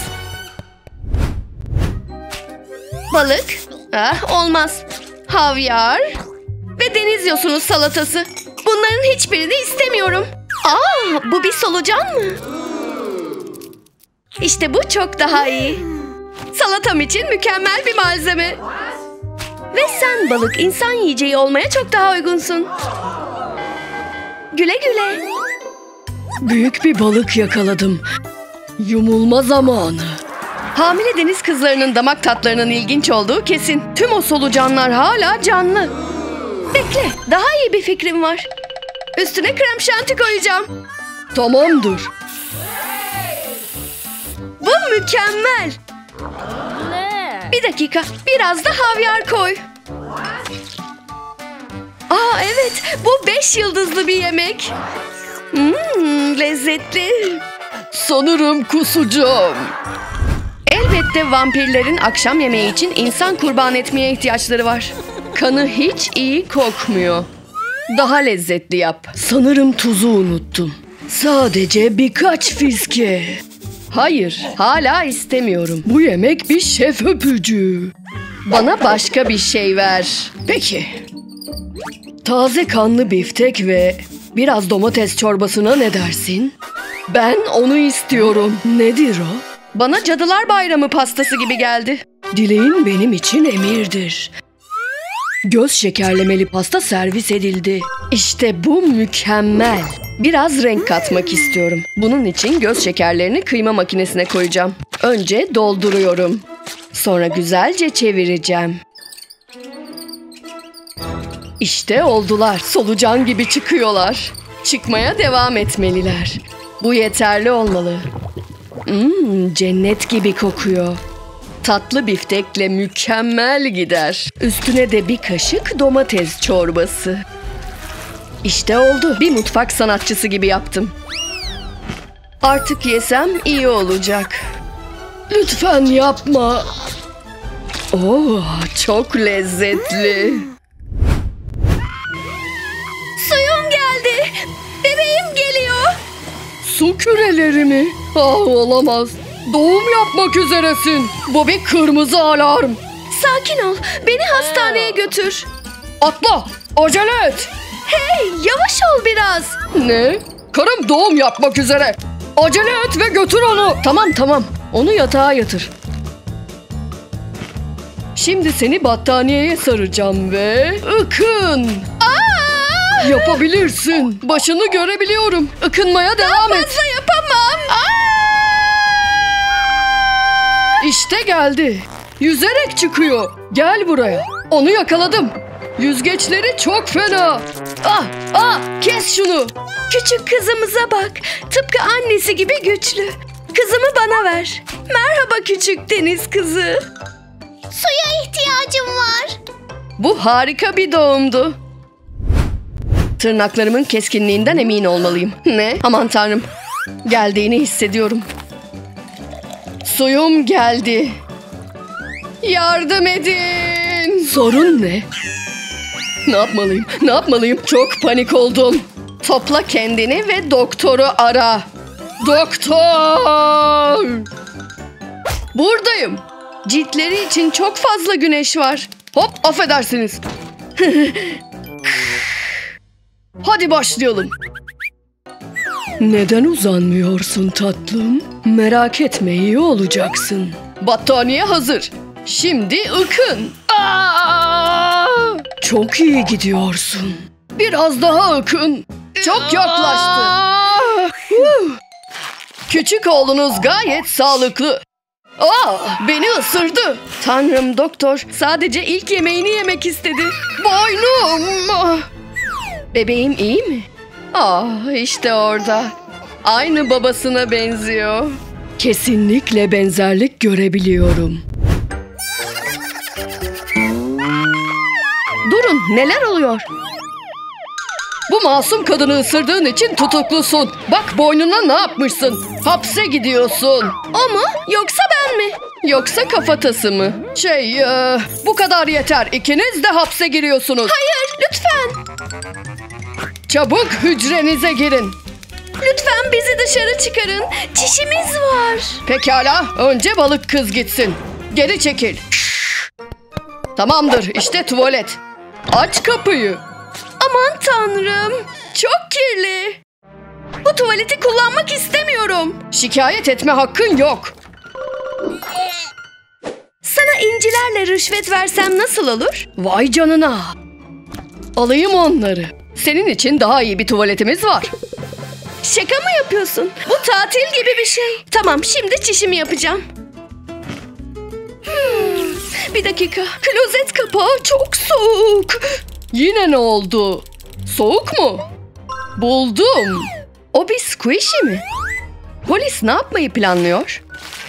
Balık? Olmaz. Havyar ve deniz yosunu salatası. Bunların hiçbirini istemiyorum. Bu bir solucan mı? İşte bu çok daha iyi. Salatam için mükemmel bir malzeme. Ve sen balık insan yiyeceği olmaya çok daha uygunsun. Güle güle. Büyük bir balık yakaladım. Yumulma zamanı. Hamile deniz kızlarının damak tatlarının ilginç olduğu kesin. Tüm o solucanlar hala canlı. Bekle, daha iyi bir fikrim var. Üstüne krem şanti koyacağım. Tamamdır. Bu mükemmel. Bir dakika, biraz da havyar koy. Aa evet, bu 5 yıldızlı bir yemek. Lezzetli. Sanırım kusacağım. Elbette vampirlerin akşam yemeği için insan kurban etmeye ihtiyaçları var. Kanı hiç iyi kokmuyor. Daha lezzetli yap. Sanırım tuzu unuttum. Sadece birkaç fiske. Hayır, hala istemiyorum. Bu yemek bir şef öpücüğü. Bana başka bir şey ver. Peki. Taze kanlı biftek ve biraz domates çorbasına ne dersin? Ben onu istiyorum. Nedir o? Bana Cadılar Bayramı pastası gibi geldi. Dileğin benim için emirdir. Göz şekerlemeli pasta servis edildi. İşte bu mükemmel. Biraz renk katmak istiyorum. Bunun için göz şekerlerini kıyma makinesine koyacağım. Önce dolduruyorum. Sonra güzelce çevireceğim. İşte oldular. Solucan gibi çıkıyorlar. Çıkmaya devam etmeliler. Bu yeterli olmalı. Cennet gibi kokuyor. Tatlı biftekle mükemmel gider. Üstüne de bir kaşık domates çorbası. İşte oldu. Bir mutfak sanatçısı gibi yaptım. Artık yesem iyi olacak. Lütfen yapma. Çok lezzetli. Suyum geldi. Bebeğim geliyor. Su küreleri mi? Olamaz. Doğum yapmak üzeresin. Bu bir kırmızı alarm. Sakin ol. Beni hastaneye götür. Atla. Acele et. Hey, yavaş ol biraz. Ne? Karım doğum yapmak üzere. Acele et ve götür onu. Tamam. Onu yatağa yatır. Şimdi seni battaniyeye saracağım ve ıkın. Yapabilirsin. Başını görebiliyorum. Ikınmaya devam et. Fazla yapamam. İşte geldi. Yüzerek çıkıyor. Gel buraya. Onu yakaladım. Yüzgeçleri çok fena. Kes şunu. Küçük kızımıza bak. Tıpkı annesi gibi güçlü. Kızımı bana ver. Merhaba küçük deniz kızı. Suya ihtiyacım var. Bu harika bir doğumdu. Tırnaklarımın keskinliğinden emin olmalıyım. Ne? Aman tanrım. Geldiğini hissediyorum. Suyum geldi. Yardım edin. Sorun ne? Ne yapmalıyım? Çok panik oldum. Topla kendini ve doktoru ara. Doktor! Buradayım. Ciltleri için çok fazla güneş var. Hop, affedersiniz. Hadi başlayalım. Neden uzanmıyorsun tatlım? Merak etme, iyi olacaksın. Battaniye hazır. Şimdi ıkın. Çok iyi gidiyorsun. Biraz daha ıkın. Çok yaklaştı. Küçük oğlunuz gayet sağlıklı. Beni ısırdı. Tanrım doktor, sadece ilk yemeğini yemek istedi. Boynum. Bebeğim iyi mi? İşte orada. Aynı babasına benziyor. Kesinlikle benzerlik görebiliyorum. Durun, neler oluyor? Bu masum kadını ısırdığın için tutuklusun. Bak boynuna ne yapmışsın? Hapse gidiyorsun. O mu? Yoksa ben mi? Yoksa kafatası mı? Bu kadar yeter. İkiniz de hapse giriyorsunuz. Hayır, lütfen. Çabuk hücrenize girin. Lütfen bizi dışarı çıkarın. Çişimiz var. Pekala, önce balık kız gitsin. Geri çekil. Tamamdır, işte tuvalet. Aç kapıyı. Aman tanrım. Çok kirli. Bu tuvaleti kullanmak istemiyorum. Şikayet etme hakkın yok. Sana incilerle rüşvet versem nasıl olur? Vay canına. Alayım onları. Senin için daha iyi bir tuvaletimiz var. Şaka mı yapıyorsun? Bu tatil gibi bir şey. Tamam, şimdi çişimi yapacağım. Bir dakika. Klozet kapağı çok soğuk. Yine ne oldu? Soğuk mu? Buldum. O bir squishy mi? Polis ne yapmayı planlıyor?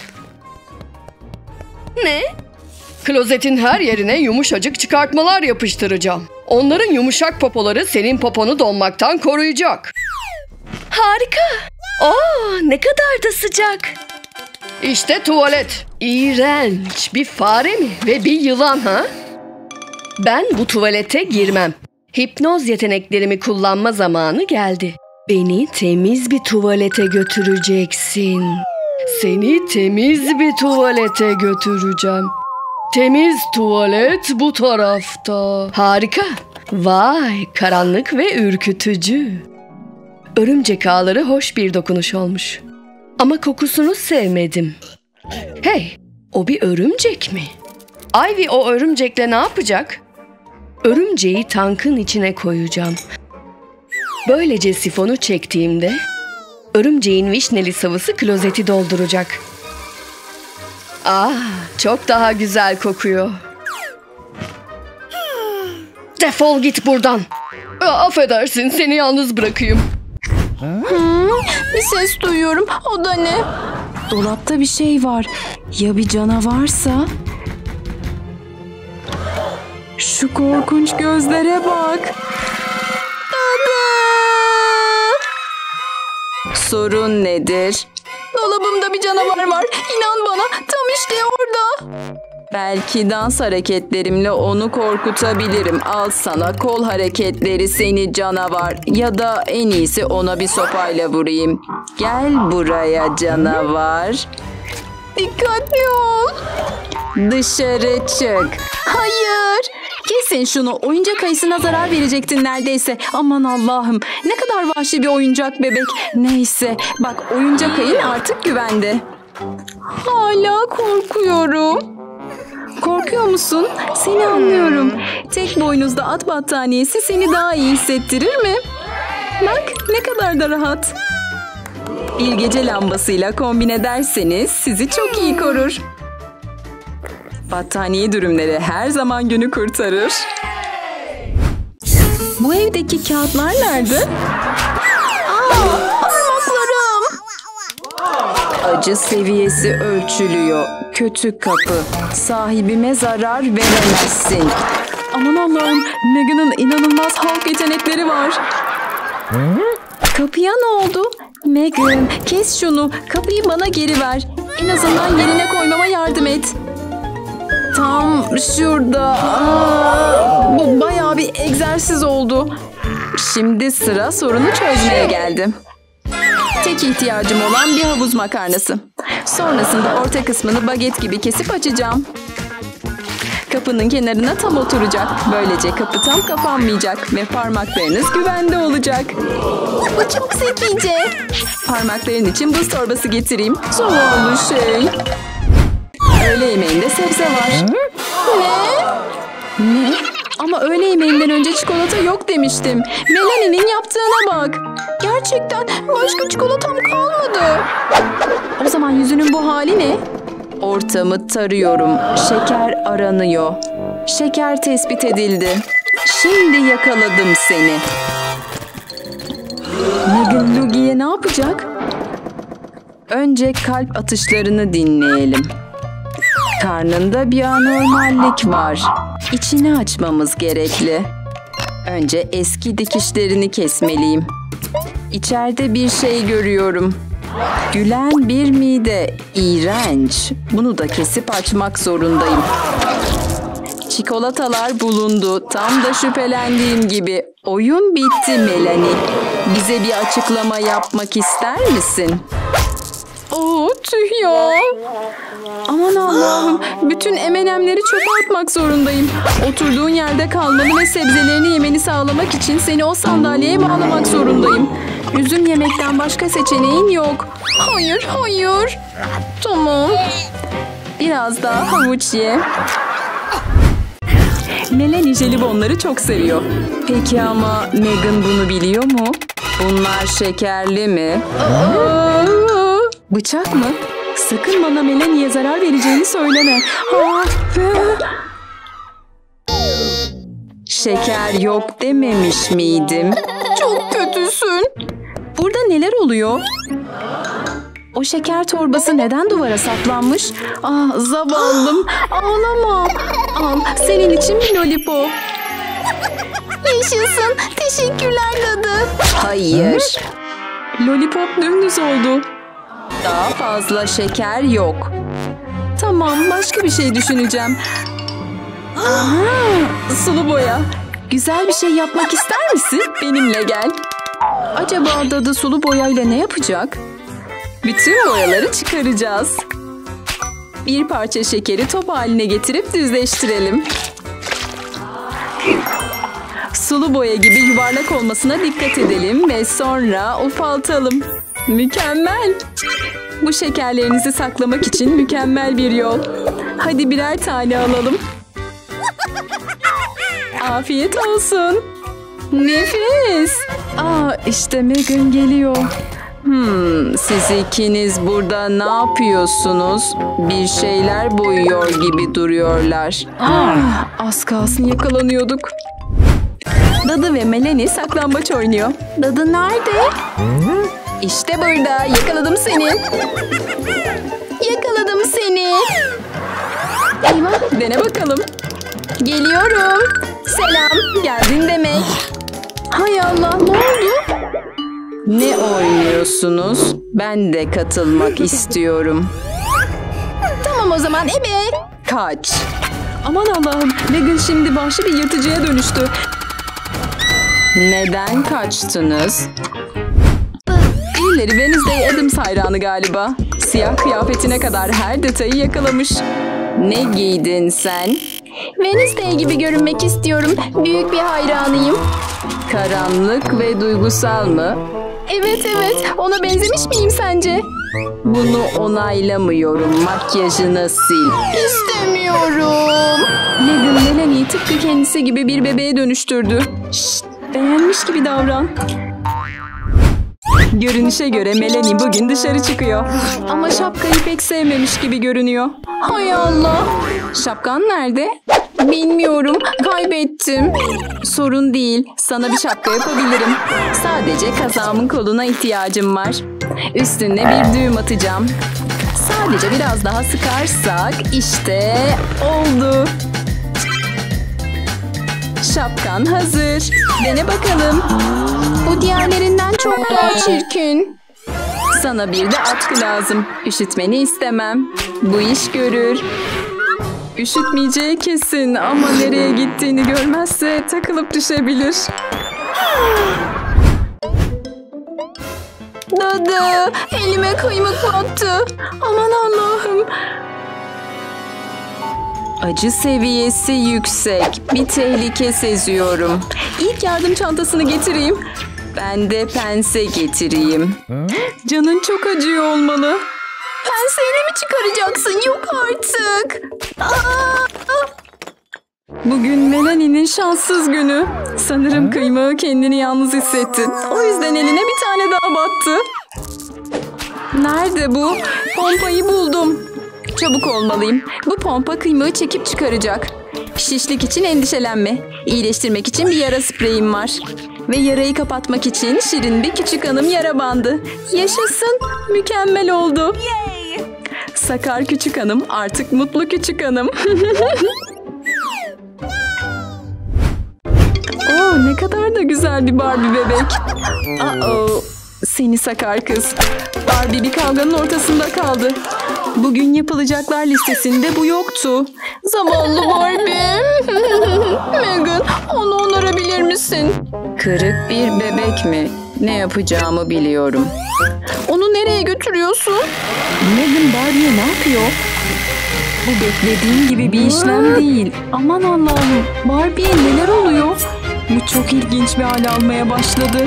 Ne? Klozetin her yerine yumuşacık çıkartmalar yapıştıracağım. Onların yumuşak popoları senin poponu donmaktan koruyacak. Harika. Ne kadar da sıcak. İşte tuvalet. İğrenç. Bir fare mi ve bir yılan ha? Ben bu tuvalete girmem. Hipnoz yeteneklerimi kullanma zamanı geldi. Beni temiz bir tuvalete götüreceksin. Seni temiz bir tuvalete götüreceğim. Temiz tuvalet bu tarafta. Harika. Vay, karanlık ve ürkütücü. Örümcek ağları hoş bir dokunuş olmuş. Ama kokusunu sevmedim. Hey, o bir örümcek mi? Ivy o örümcekle ne yapacak? Örümceği tankın içine koyacağım. Böylece sifonu çektiğimde örümceğin vişneli sıvısı klozeti dolduracak. Çok daha güzel kokuyor. Defol git buradan. Affedersin, seni yalnız bırakayım. Bir ses duyuyorum. O da ne? Dolapta bir şey var. Ya bir canavarsa? Şu korkunç gözlere bak. Dada! Sorun nedir? Dolabımda bir canavar var. İnan bana, tam işte orada. Belki dans hareketlerimle onu korkutabilirim. Al sana kol hareketleri seni canavar. Ya da en iyisi ona bir sopayla vurayım. Gel buraya canavar. Dikkatli ol. Dışarı çık. Hayır. Kesin şunu. Oyuncak ayısına zarar verecektin neredeyse. Aman Allah'ım. Ne kadar vahşi bir oyuncak bebek. Neyse. Bak, oyuncak ayın artık güvende. Hala korkuyorum. Korkuyor musun? Seni anlıyorum. Tek boynuzda at battaniyesi seni daha iyi hissettirir mi? Bak ne kadar da rahat. Bir gece lambasıyla kombin ederseniz sizi çok iyi korur. Battaniye dürümleri her zaman günü kurtarır. Bu evdeki kağıtlar nerede? Parmaklarım. Acı seviyesi ölçülüyor. Kötü kapı. Sahibime zarar veremezsin. Aman Allah'ım, Megan'ın inanılmaz halk yetenekleri var. Kapıya ne oldu? Megan, kes şunu. Kapıyı bana geri ver. En azından yerine koymama yardım et. Tam şurada. Bu bayağı bir egzersiz oldu. Şimdi sıra sorunu çözmeye geldi. Tek ihtiyacım olan bir havuz makarnası. Sonrasında orta kısmını baget gibi kesip açacağım. Kapının kenarına tam oturacak. Böylece kapı tam kapanmayacak ve parmaklarınız güvende olacak. Bu çok zekice. Parmakların için buz torbası getireyim. Zavallı şey. Öğle yemeğinde sebze var. Ne? Ama öğle yemeğinden önce çikolata yok demiştim. Melanie'nin yaptığına bak. Gerçekten başka çikolatam kalmadı. O zaman yüzünün bu hali ne? Ortamı tarıyorum. Şeker aranıyor. Şeker tespit edildi. Şimdi yakaladım seni. Megan Loogie'ye ne yapacak? Önce kalp atışlarını dinleyelim. Karnında bir anormallik var. İçini açmamız gerekli. Önce eski dikişlerini kesmeliyim. İçeride bir şey görüyorum. Gülen bir mide. İğrenç. Bunu da kesip açmak zorundayım. Çikolatalar bulundu. Tam da şüphelendiğim gibi. Oyun bitti Melanie. Bize bir açıklama yapmak ister misin? Tüh ya. Aman Allah'ım. Bütün M&M'leri çöpe atmak zorundayım. Oturduğun yerde kalmanı ve sebzelerini yemeni sağlamak için seni o sandalyeye bağlamak zorundayım. Üzüm yemekten başka seçeneğin yok. Hayır, hayır. Tamam. Biraz daha havuç ye. Melanie jelibonları çok seviyor. Peki ama Megan bunu biliyor mu? Bunlar şekerli mi? Bıçak mı? Sakın bana Melanie'ye zarar vereceğini söyleme. Şeker yok dememiş miydim? Çok kötüsün. Burada neler oluyor? O şeker torbası neden duvara saplanmış? Ah zavallım. Ağlama. Al senin için bir lollipop. Yaşasın. Teşekkürler dadı. Hayır. Lollipop dümdüz oldu. Daha fazla şeker yok. Tamam, başka bir şey düşüneceğim. Aha, sulu boya. Güzel bir şey yapmak ister misin? Benimle gel. Acaba dadı sulu boyayla ne yapacak? Bütün boyaları çıkaracağız. Bir parça şekeri top haline getirip düzleştirelim. Sulu boya gibi yuvarlak olmasına dikkat edelim ve sonra ufaltalım. Mükemmel. Bu şekerlerinizi saklamak için mükemmel bir yol. Hadi birer tane alalım. Afiyet olsun. Nefis. İşte Megan geliyor. Siz ikiniz burada ne yapıyorsunuz? Bir şeyler boyuyor gibi duruyorlar. Az kalsın yakalanıyorduk. Dadı ve Melanie saklambaç oynuyor. Dadı nerede? İşte burada. Yakaladım seni. Yakaladım seni. Eyvah, dene bakalım. Geliyorum. Selam. Geldin demek. Hay Allah, ne oldu? Ne oynuyorsunuz? Ben de katılmak istiyorum. Tamam o zaman ebe. Kaç. Aman Allah'ım, Megan şimdi vahşi bir yırtıcıya dönüştü. Neden kaçtınız? Birileri Wednesday Addams hayranı galiba. Siyah kıyafetine kadar her detayı yakalamış. Ne giydin sen? Wednesday gibi görünmek istiyorum. Büyük bir hayranıyım. Karanlık ve duygusal mı? Evet, ona benzemiş miyim sence? Bunu onaylamıyorum. Makyajını sil. İstemiyorum. Megan Melanie'yi tıpkı kendisi gibi bir bebeğe dönüştürdü. Şşt, beğenmiş gibi davran. Görünüşe göre Melanie bugün dışarı çıkıyor. Ama şapkayı pek sevmemiş gibi görünüyor. Hay Allah. Şapkan nerede? Bilmiyorum. Kaybettim. Sorun değil. Sana bir şapka yapabilirim. Sadece kazağımın koluna ihtiyacım var. Üstüne bir düğüm atacağım. Sadece biraz daha sıkarsak işte oldu. Şapkan hazır. Dene bakalım. Bu diğerlerinden çok daha çirkin. Sana bir de atkı lazım. Üşütmeni istemem. Bu iş görür. Üşütmeyeceği kesin ama nereye gittiğini görmezse takılıp düşebilir. Dadı, elime kıymık battı. Aman Allah'ım. Acı seviyesi yüksek. Bir tehlike seziyorum. İlk yardım çantasını getireyim. Ben de pense getireyim. Canın çok acıyor olmalı. Penseyle mi çıkaracaksın? Yok artık. Bugün Melanie'nin şanssız günü. Sanırım kıymağı kendini yalnız hissetti. O yüzden eline bir tane daha battı. Nerede bu? Pompayı buldum. Çabuk olmalıyım. Bu pompa kıymağı çekip çıkaracak. Şişlik için endişelenme. İyileştirmek için bir yara spreyim var. Ve yarayı kapatmak için şirin bir küçük hanım yara bandı. Yaşasın. Mükemmel oldu. Sakar küçük hanım artık mutlu küçük hanım. Ne kadar da güzel bir Barbie bebek. Seni sakar kız. Barbie bir kavganın ortasında kaldı. Bugün yapılacaklar listesinde bu yoktu. Zavallı Barbie. Megan, onu onarabilir misin? Kırık bir bebek mi? Ne yapacağımı biliyorum. Onu nereye götürüyorsun? Megan Barbie'ye ne yapıyor? Bu beklediğim gibi bir işlem değil. Aman Allah'ım, Barbie'ye neler oluyor? Bu çok ilginç bir hal almaya başladı.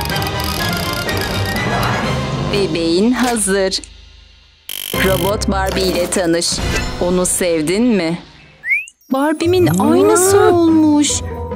Bebeğin hazır. Robot Barbie ile tanış. Onu sevdin mi? Barbie'min aynısı olmuş.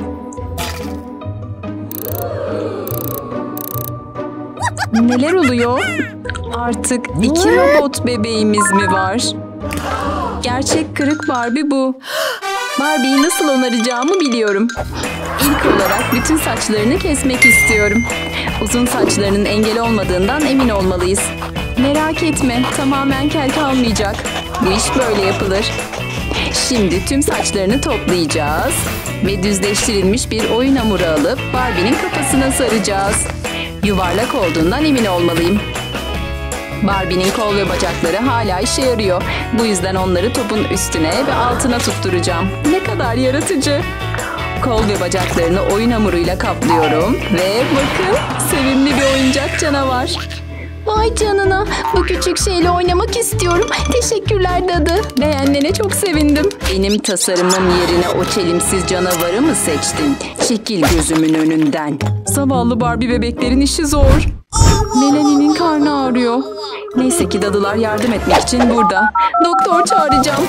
Neler oluyor? Artık 2 robot bebeğimiz mi var? Gerçek kırık Barbie bu. Barbie'yi nasıl onaracağımı biliyorum. İlk olarak bütün saçlarını kesmek istiyorum. Uzun saçlarının engel olmadığından emin olmalıyız. Merak etme, tamamen kel kalmayacak. Bu iş böyle yapılır. Şimdi tüm saçlarını toplayacağız ve düzleştirilmiş bir oyun hamuru alıp Barbie'nin kafasına saracağız. Yuvarlak olduğundan emin olmalıyım. Barbie'nin kol ve bacakları hala işe yarıyor. Bu yüzden onları topun üstüne ve altına tutturacağım. Ne kadar yaratıcı. Kol ve bacaklarını oyun hamuruyla kaplıyorum ve bakın, sevimli bir oyuncak canavar. Vay canına, bu küçük şeyle oynamak istiyorum. Teşekkürler dadı. Beğenmene çok sevindim. Benim tasarımım yerine o çelimsiz canavarı mı seçtin? Çekil gözümün önünden. Zavallı Barbie bebeklerin işi zor. Melanie'nin karnı ağrıyor. Neyse ki dadılar yardım etmek için burada. Doktor çağıracağım.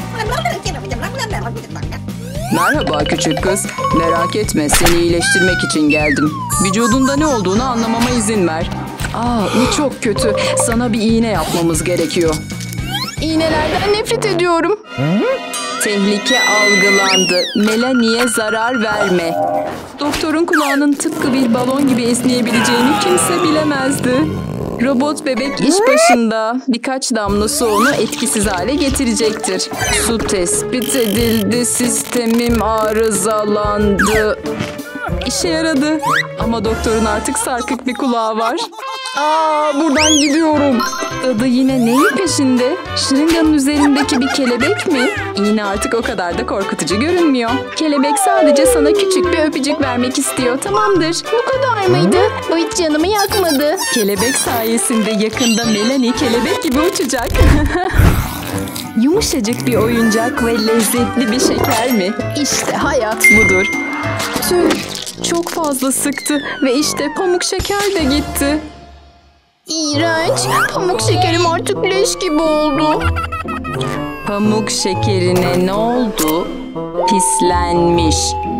Merhaba küçük kız. Merak etme, seni iyileştirmek için geldim. Vücudunda ne olduğunu anlamama izin ver. Bu çok kötü. Sana bir iğne yapmamız gerekiyor. İğnelerden nefret ediyorum. Tehlike algılandı. Melanie'ye zarar verme. Doktorun kulağının tıpkı bir balon gibi esneyebileceğini kimse bilemezdi. Robot bebek iş başında. Birkaç damla su onu etkisiz hale getirecektir. Su tespit edildi. Sistemim arızalandı. İşe yaradı. Ama doktorun artık sarkık bir kulağı var. Buradan gidiyorum. Dadı yine neyin peşinde? Şırınganın üzerindeki bir kelebek mi? İğne artık o kadar da korkutucu görünmüyor. Kelebek sadece sana küçük bir öpücük vermek istiyor. Tamamdır. Bu kadar mıydı? Bu hiç canımı yakmadı. Kelebek sayesinde yakında Melanie kelebek gibi uçacak. Yumuşacık bir oyuncak ve lezzetli bir şeker mi? İşte hayat budur. Tüh, çok fazla sıktı ve işte pamuk şeker de gitti. İğrenç. Pamuk şekerim artık leş gibi oldu. Pamuk şekerine ne oldu? Pislenmiş.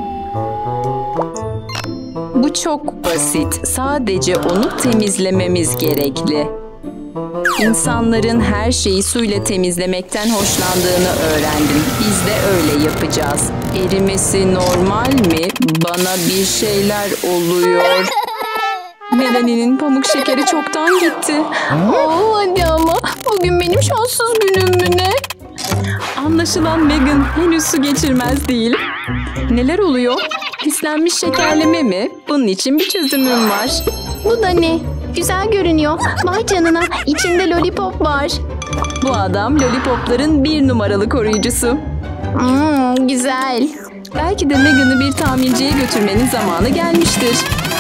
Bu çok basit. Sadece onu temizlememiz gerekli. İnsanların her şeyi suyla temizlemekten hoşlandığını öğrendim. Biz de öyle yapacağız. Erimesi normal mi? Bana bir şeyler oluyor. Melanie'nin pamuk şekeri çoktan gitti. Hadi ama bugün benim şanssız günüm mü ne? Anlaşılan Megan henüz su geçirmez değil. Neler oluyor? Pislenmiş şekerleme mi? Bunun için bir çözümüm var. Bu da ne? Güzel görünüyor. Vay canına, içinde lollipop var. Bu adam lollipopların 1 numaralı koruyucusu. Güzel. Belki de Megan'ı bir tamirciye götürmenin zamanı gelmiştir.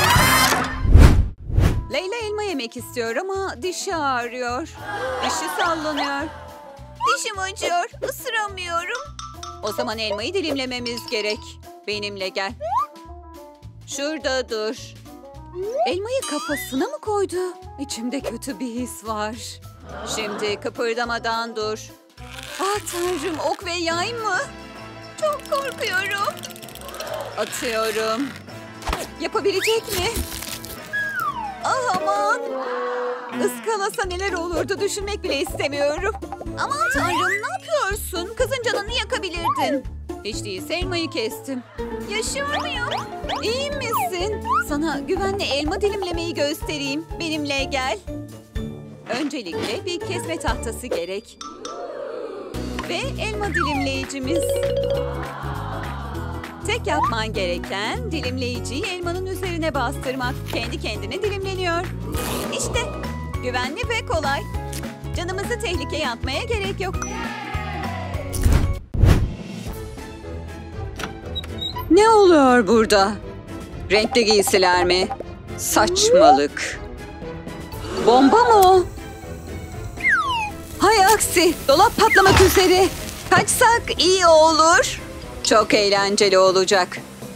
Leyla elma yemek istiyor ama dişi ağrıyor. Dişi sallanıyor. Dişim acıyor, ısıramıyorum. O zaman elmayı dilimlememiz gerek. Benimle gel. Şurada dur. Elmayı kafasına mı koydu? İçimde kötü bir his var. Şimdi kıpırdamadan dur. Tanrım, ok ve yay mı? Çok korkuyorum. Atıyorum. Yapabilecek mi? Aman! Iskalasa neler olurdu düşünmek bile istemiyorum. Aman Tanrım, ne yapıyorsun? Kızın canını yakabilirdin. Hiç değilse elmayı kestim. Yaşıyor muyum? İyi misin? Sana güvenli elma dilimlemeyi göstereyim. Benimle gel. Öncelikle bir kesme tahtası gerek. Ve elma dilimleyicimiz. Tek yapman gereken dilimleyiciyi elmanın üzerine bastırmak. Kendi kendine dilimleniyor. İşte güvenli ve kolay. Canımızı tehlikeye atmaya gerek yok. Ne oluyor burada? Renkli giysiler mi? Saçmalık. Bomba mı o? Hay aksi, dolap patlamak üzere. Kaçsak iyi olur. Çok eğlenceli olacak.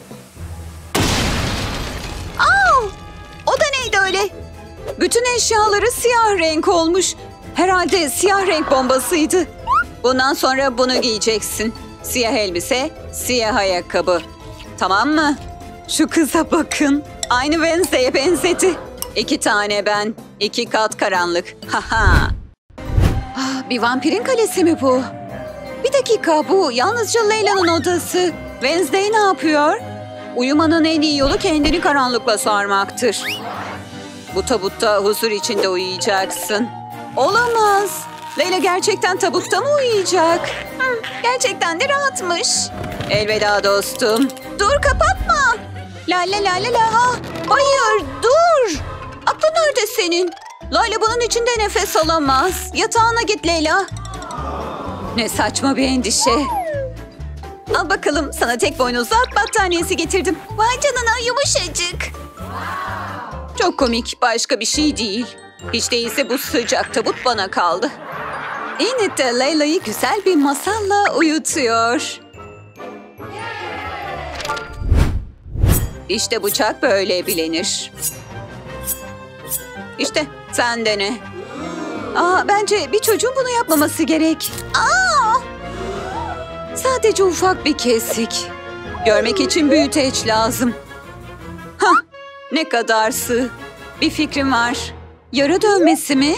Au! O da neydi öyle? Bütün eşyaları siyah renk olmuş. Herhalde siyah renk bombasıydı. Bundan sonra bunu giyeceksin. Siyah elbise, siyah ayakkabı. Tamam mı? Şu kıza bakın. Aynı Wednesday'e benzedi. 2 tane ben, 2 kat karanlık. Haha. Bir vampirin kalesi mi bu? Bir dakika, bu yalnızca Leyla'nın odası. Wednesday ne yapıyor? Uyumanın en iyi yolu kendini karanlıkla sarmaktır. Bu tabutta huzur içinde uyuyacaksın. Olamaz. Leyla gerçekten tabutta mı uyuyacak? Gerçekten de rahatmış. Elveda dostum. Dur, kapatma. La la la la la. Hayır, dur. Aklın nerede senin? Layla bunun içinde nefes alamaz. Yatağına git Leyla. Ne saçma bir endişe. Al bakalım, sana tek boynuzlu at battaniyesi getirdim. Vay canına, yumuşacık. Çok komik, başka bir şey değil. Hiç değilse bu sıcak tabut bana kaldı. Enid de Leyla'yı güzel bir masalla uyutuyor. İşte bıçak böyle bilenir. İşte sen dene. Bence bir çocuğun bunu yapmaması gerek. Sadece ufak bir kesik. Görmek için büyüteç lazım. Ne kadar sığ. Bir fikrim var. Yara dövmesi mi?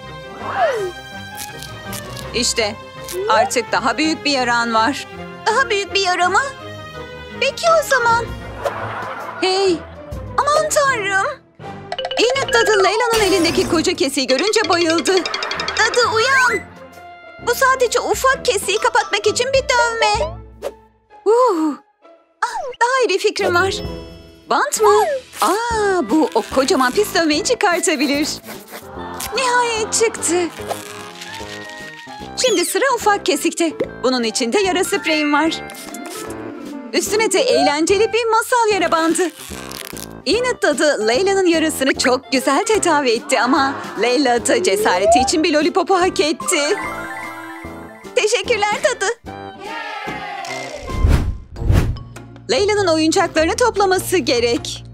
İşte artık daha büyük bir yaran var. Daha büyük bir yara mı? Peki o zaman. Hey, aman tanrım. Enid dadı Leyla'nın elindeki koca kesiği görünce bayıldı. Dadı uyan. Bu sadece ufak kesiği kapatmak için bir dövme. Daha iyi bir fikrim var. Bant mı? Bu o kocaman pis dövmeyi çıkartabilir. Nihayet çıktı. Şimdi sıra ufak kesikte. Bunun içinde yara spreyim var. Üstüne de eğlenceli bir masal yara bandı. Enid dadı Leyla'nın yarasını çok güzel tedavi etti ama Leyla da cesareti için bir lollipopu hak etti. Teşekkürler dadı. Leyla'nın oyuncaklarını toplaması gerek.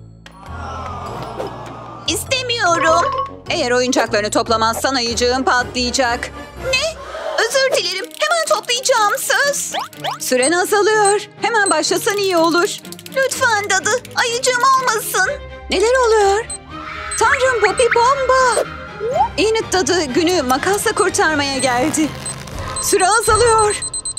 İstemiyorum. Eğer oyuncaklarını toplamazsan ayıcığın patlayacak. Ne? Özür dilerim. Hemen toplayacağım, söz. Süren azalıyor. Hemen başlasan iyi olur. Lütfen dadı. Ayıcığım olmasın. Neler oluyor? Tanrım, bu bir bomba. Enid dadı günü makasla kurtarmaya geldi. Süre azalıyor.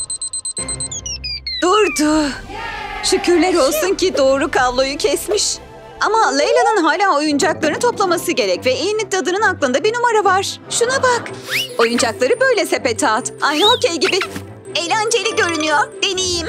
Durdu. Şükürler olsun ki doğru kabloyu kesmiş. Ama Leyla'nın hala oyuncaklarını toplaması gerek ve Enid dadının aklında bir numara var. Şuna bak. Oyuncakları böyle sepete at. Aynı hokey gibi. Eğlenceli görünüyor. Deneyeyim.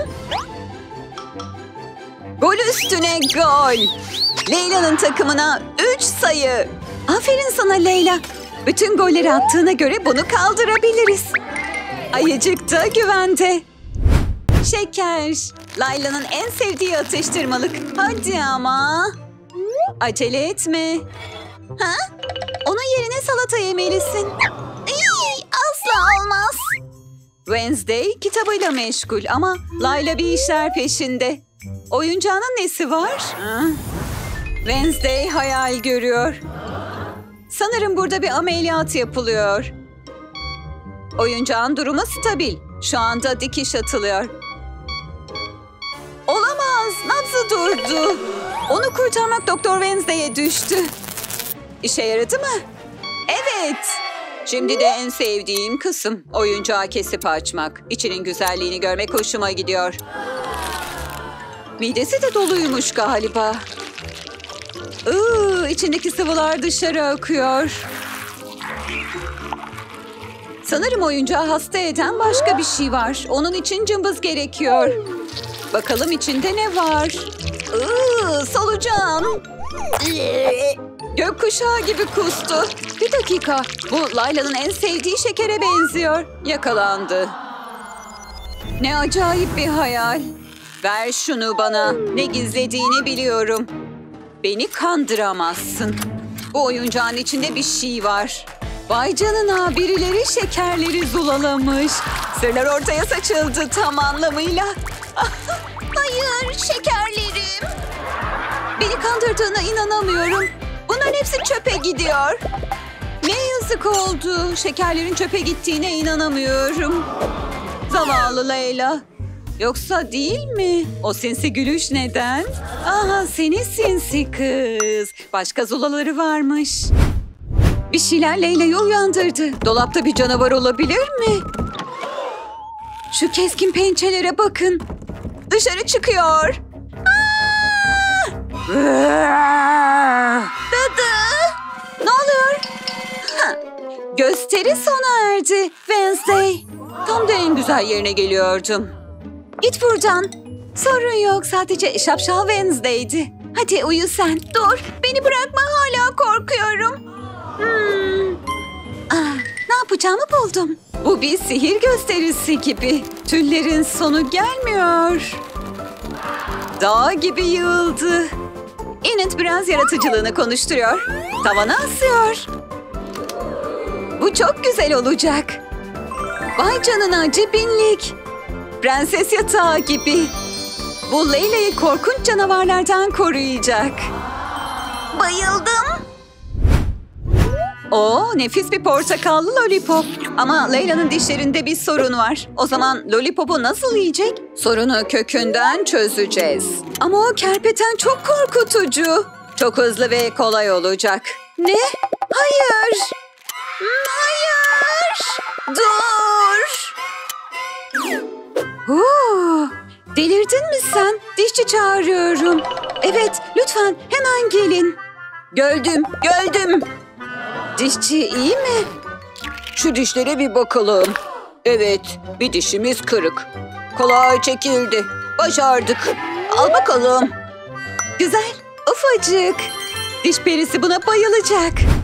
Gol üstüne gol. Leyla'nın takımına 3 sayı. Aferin sana Leyla. Bütün golleri attığına göre bunu kaldırabiliriz. Ayıcık da güvende. Şeker. Layla'nın en sevdiği atıştırmalık. Hadi ama. Acele etme. Onun yerine salata yemelisin. Asla olmaz. Wednesday kitabıyla meşgul ama Layla bir işler peşinde. Oyuncağının nesi var? Wednesday hayal görüyor. Sanırım burada bir ameliyat yapılıyor. Oyuncağın durumu stabil. Şu anda dikiş atılıyor. Olamaz. Nabzı durdu. Onu kurtarmak Doktor Wednesday'e düştü. İşe yaradı mı? Evet. Şimdi de en sevdiğim kısım. Oyuncağı kesip açmak. İçinin güzelliğini görmek hoşuma gidiyor. Midesi de doluymuş galiba. İçindeki sıvılar dışarı akıyor. Sanırım oyuncağı hasta eden başka bir şey var. Onun için cımbız gerekiyor. Bakalım içinde ne var? Solucan. Gökkuşağı gibi kustu. Bir dakika. Bu Layla'nın en sevdiği şekere benziyor. Yakalandı. Ne acayip bir hayal. Ver şunu bana. Ne gizlediğini biliyorum. Beni kandıramazsın. Bu oyuncağın içinde bir şey var. Vay canına, birileri şekerleri zulalamış. Sırlar ortaya saçıldı tam anlamıyla. Hayır, şekerlerim. Beni kandırdığına inanamıyorum. Bunların hepsi çöpe gidiyor. Ne yazık oldu. Şekerlerin çöpe gittiğine inanamıyorum. Zavallı Leyla. Yoksa değil mi? O sinsi gülüş neden? Aha, seni sinsi kız. Başka zulaları varmış. Bir şeyler Leyla'yı uyandırdı. Dolapta bir canavar olabilir mi? Şu keskin pençelere bakın. Dışarı çıkıyor. Dadı! Ne oluyor? Gösteri sona erdi. Wednesday. Tam da en güzel yerine geliyordum. Git buradan. Sorun yok. Sadece şapşal Wednesday'di. Hadi uyu sen. Dur. Beni bırakma, hala korkuyorum. Ne yapacağımı buldum. Bu bir sihir gösterisi gibi. Tüllerin sonu gelmiyor. Dağ gibi yığıldı. Enid biraz yaratıcılığını konuşturuyor. Tavana asıyor. Bu çok güzel olacak. Vay canına, cebinlik. Prenses yatağı gibi. Bu Leyla'yı korkunç canavarlardan koruyacak. Bayıldım. Nefis bir portakallı lollipop. Ama Leyla'nın dişlerinde bir sorun var. O zaman lollipopu nasıl yiyecek? Sorunu kökünden çözeceğiz. Ama o kerpeten çok korkutucu. Çok hızlı ve kolay olacak. Ne? Hayır. Hayır. Dur. Delirdin mi sen? Dişçi çağırıyorum. Evet, lütfen hemen gelin. Gördüm. Dişçi iyi mi? Şu dişlere bir bakalım. Evet, bir dişimiz kırık. Kolay çekildi. Başardık. Al bakalım. Güzel, ufacık. Diş perisi buna bayılacak.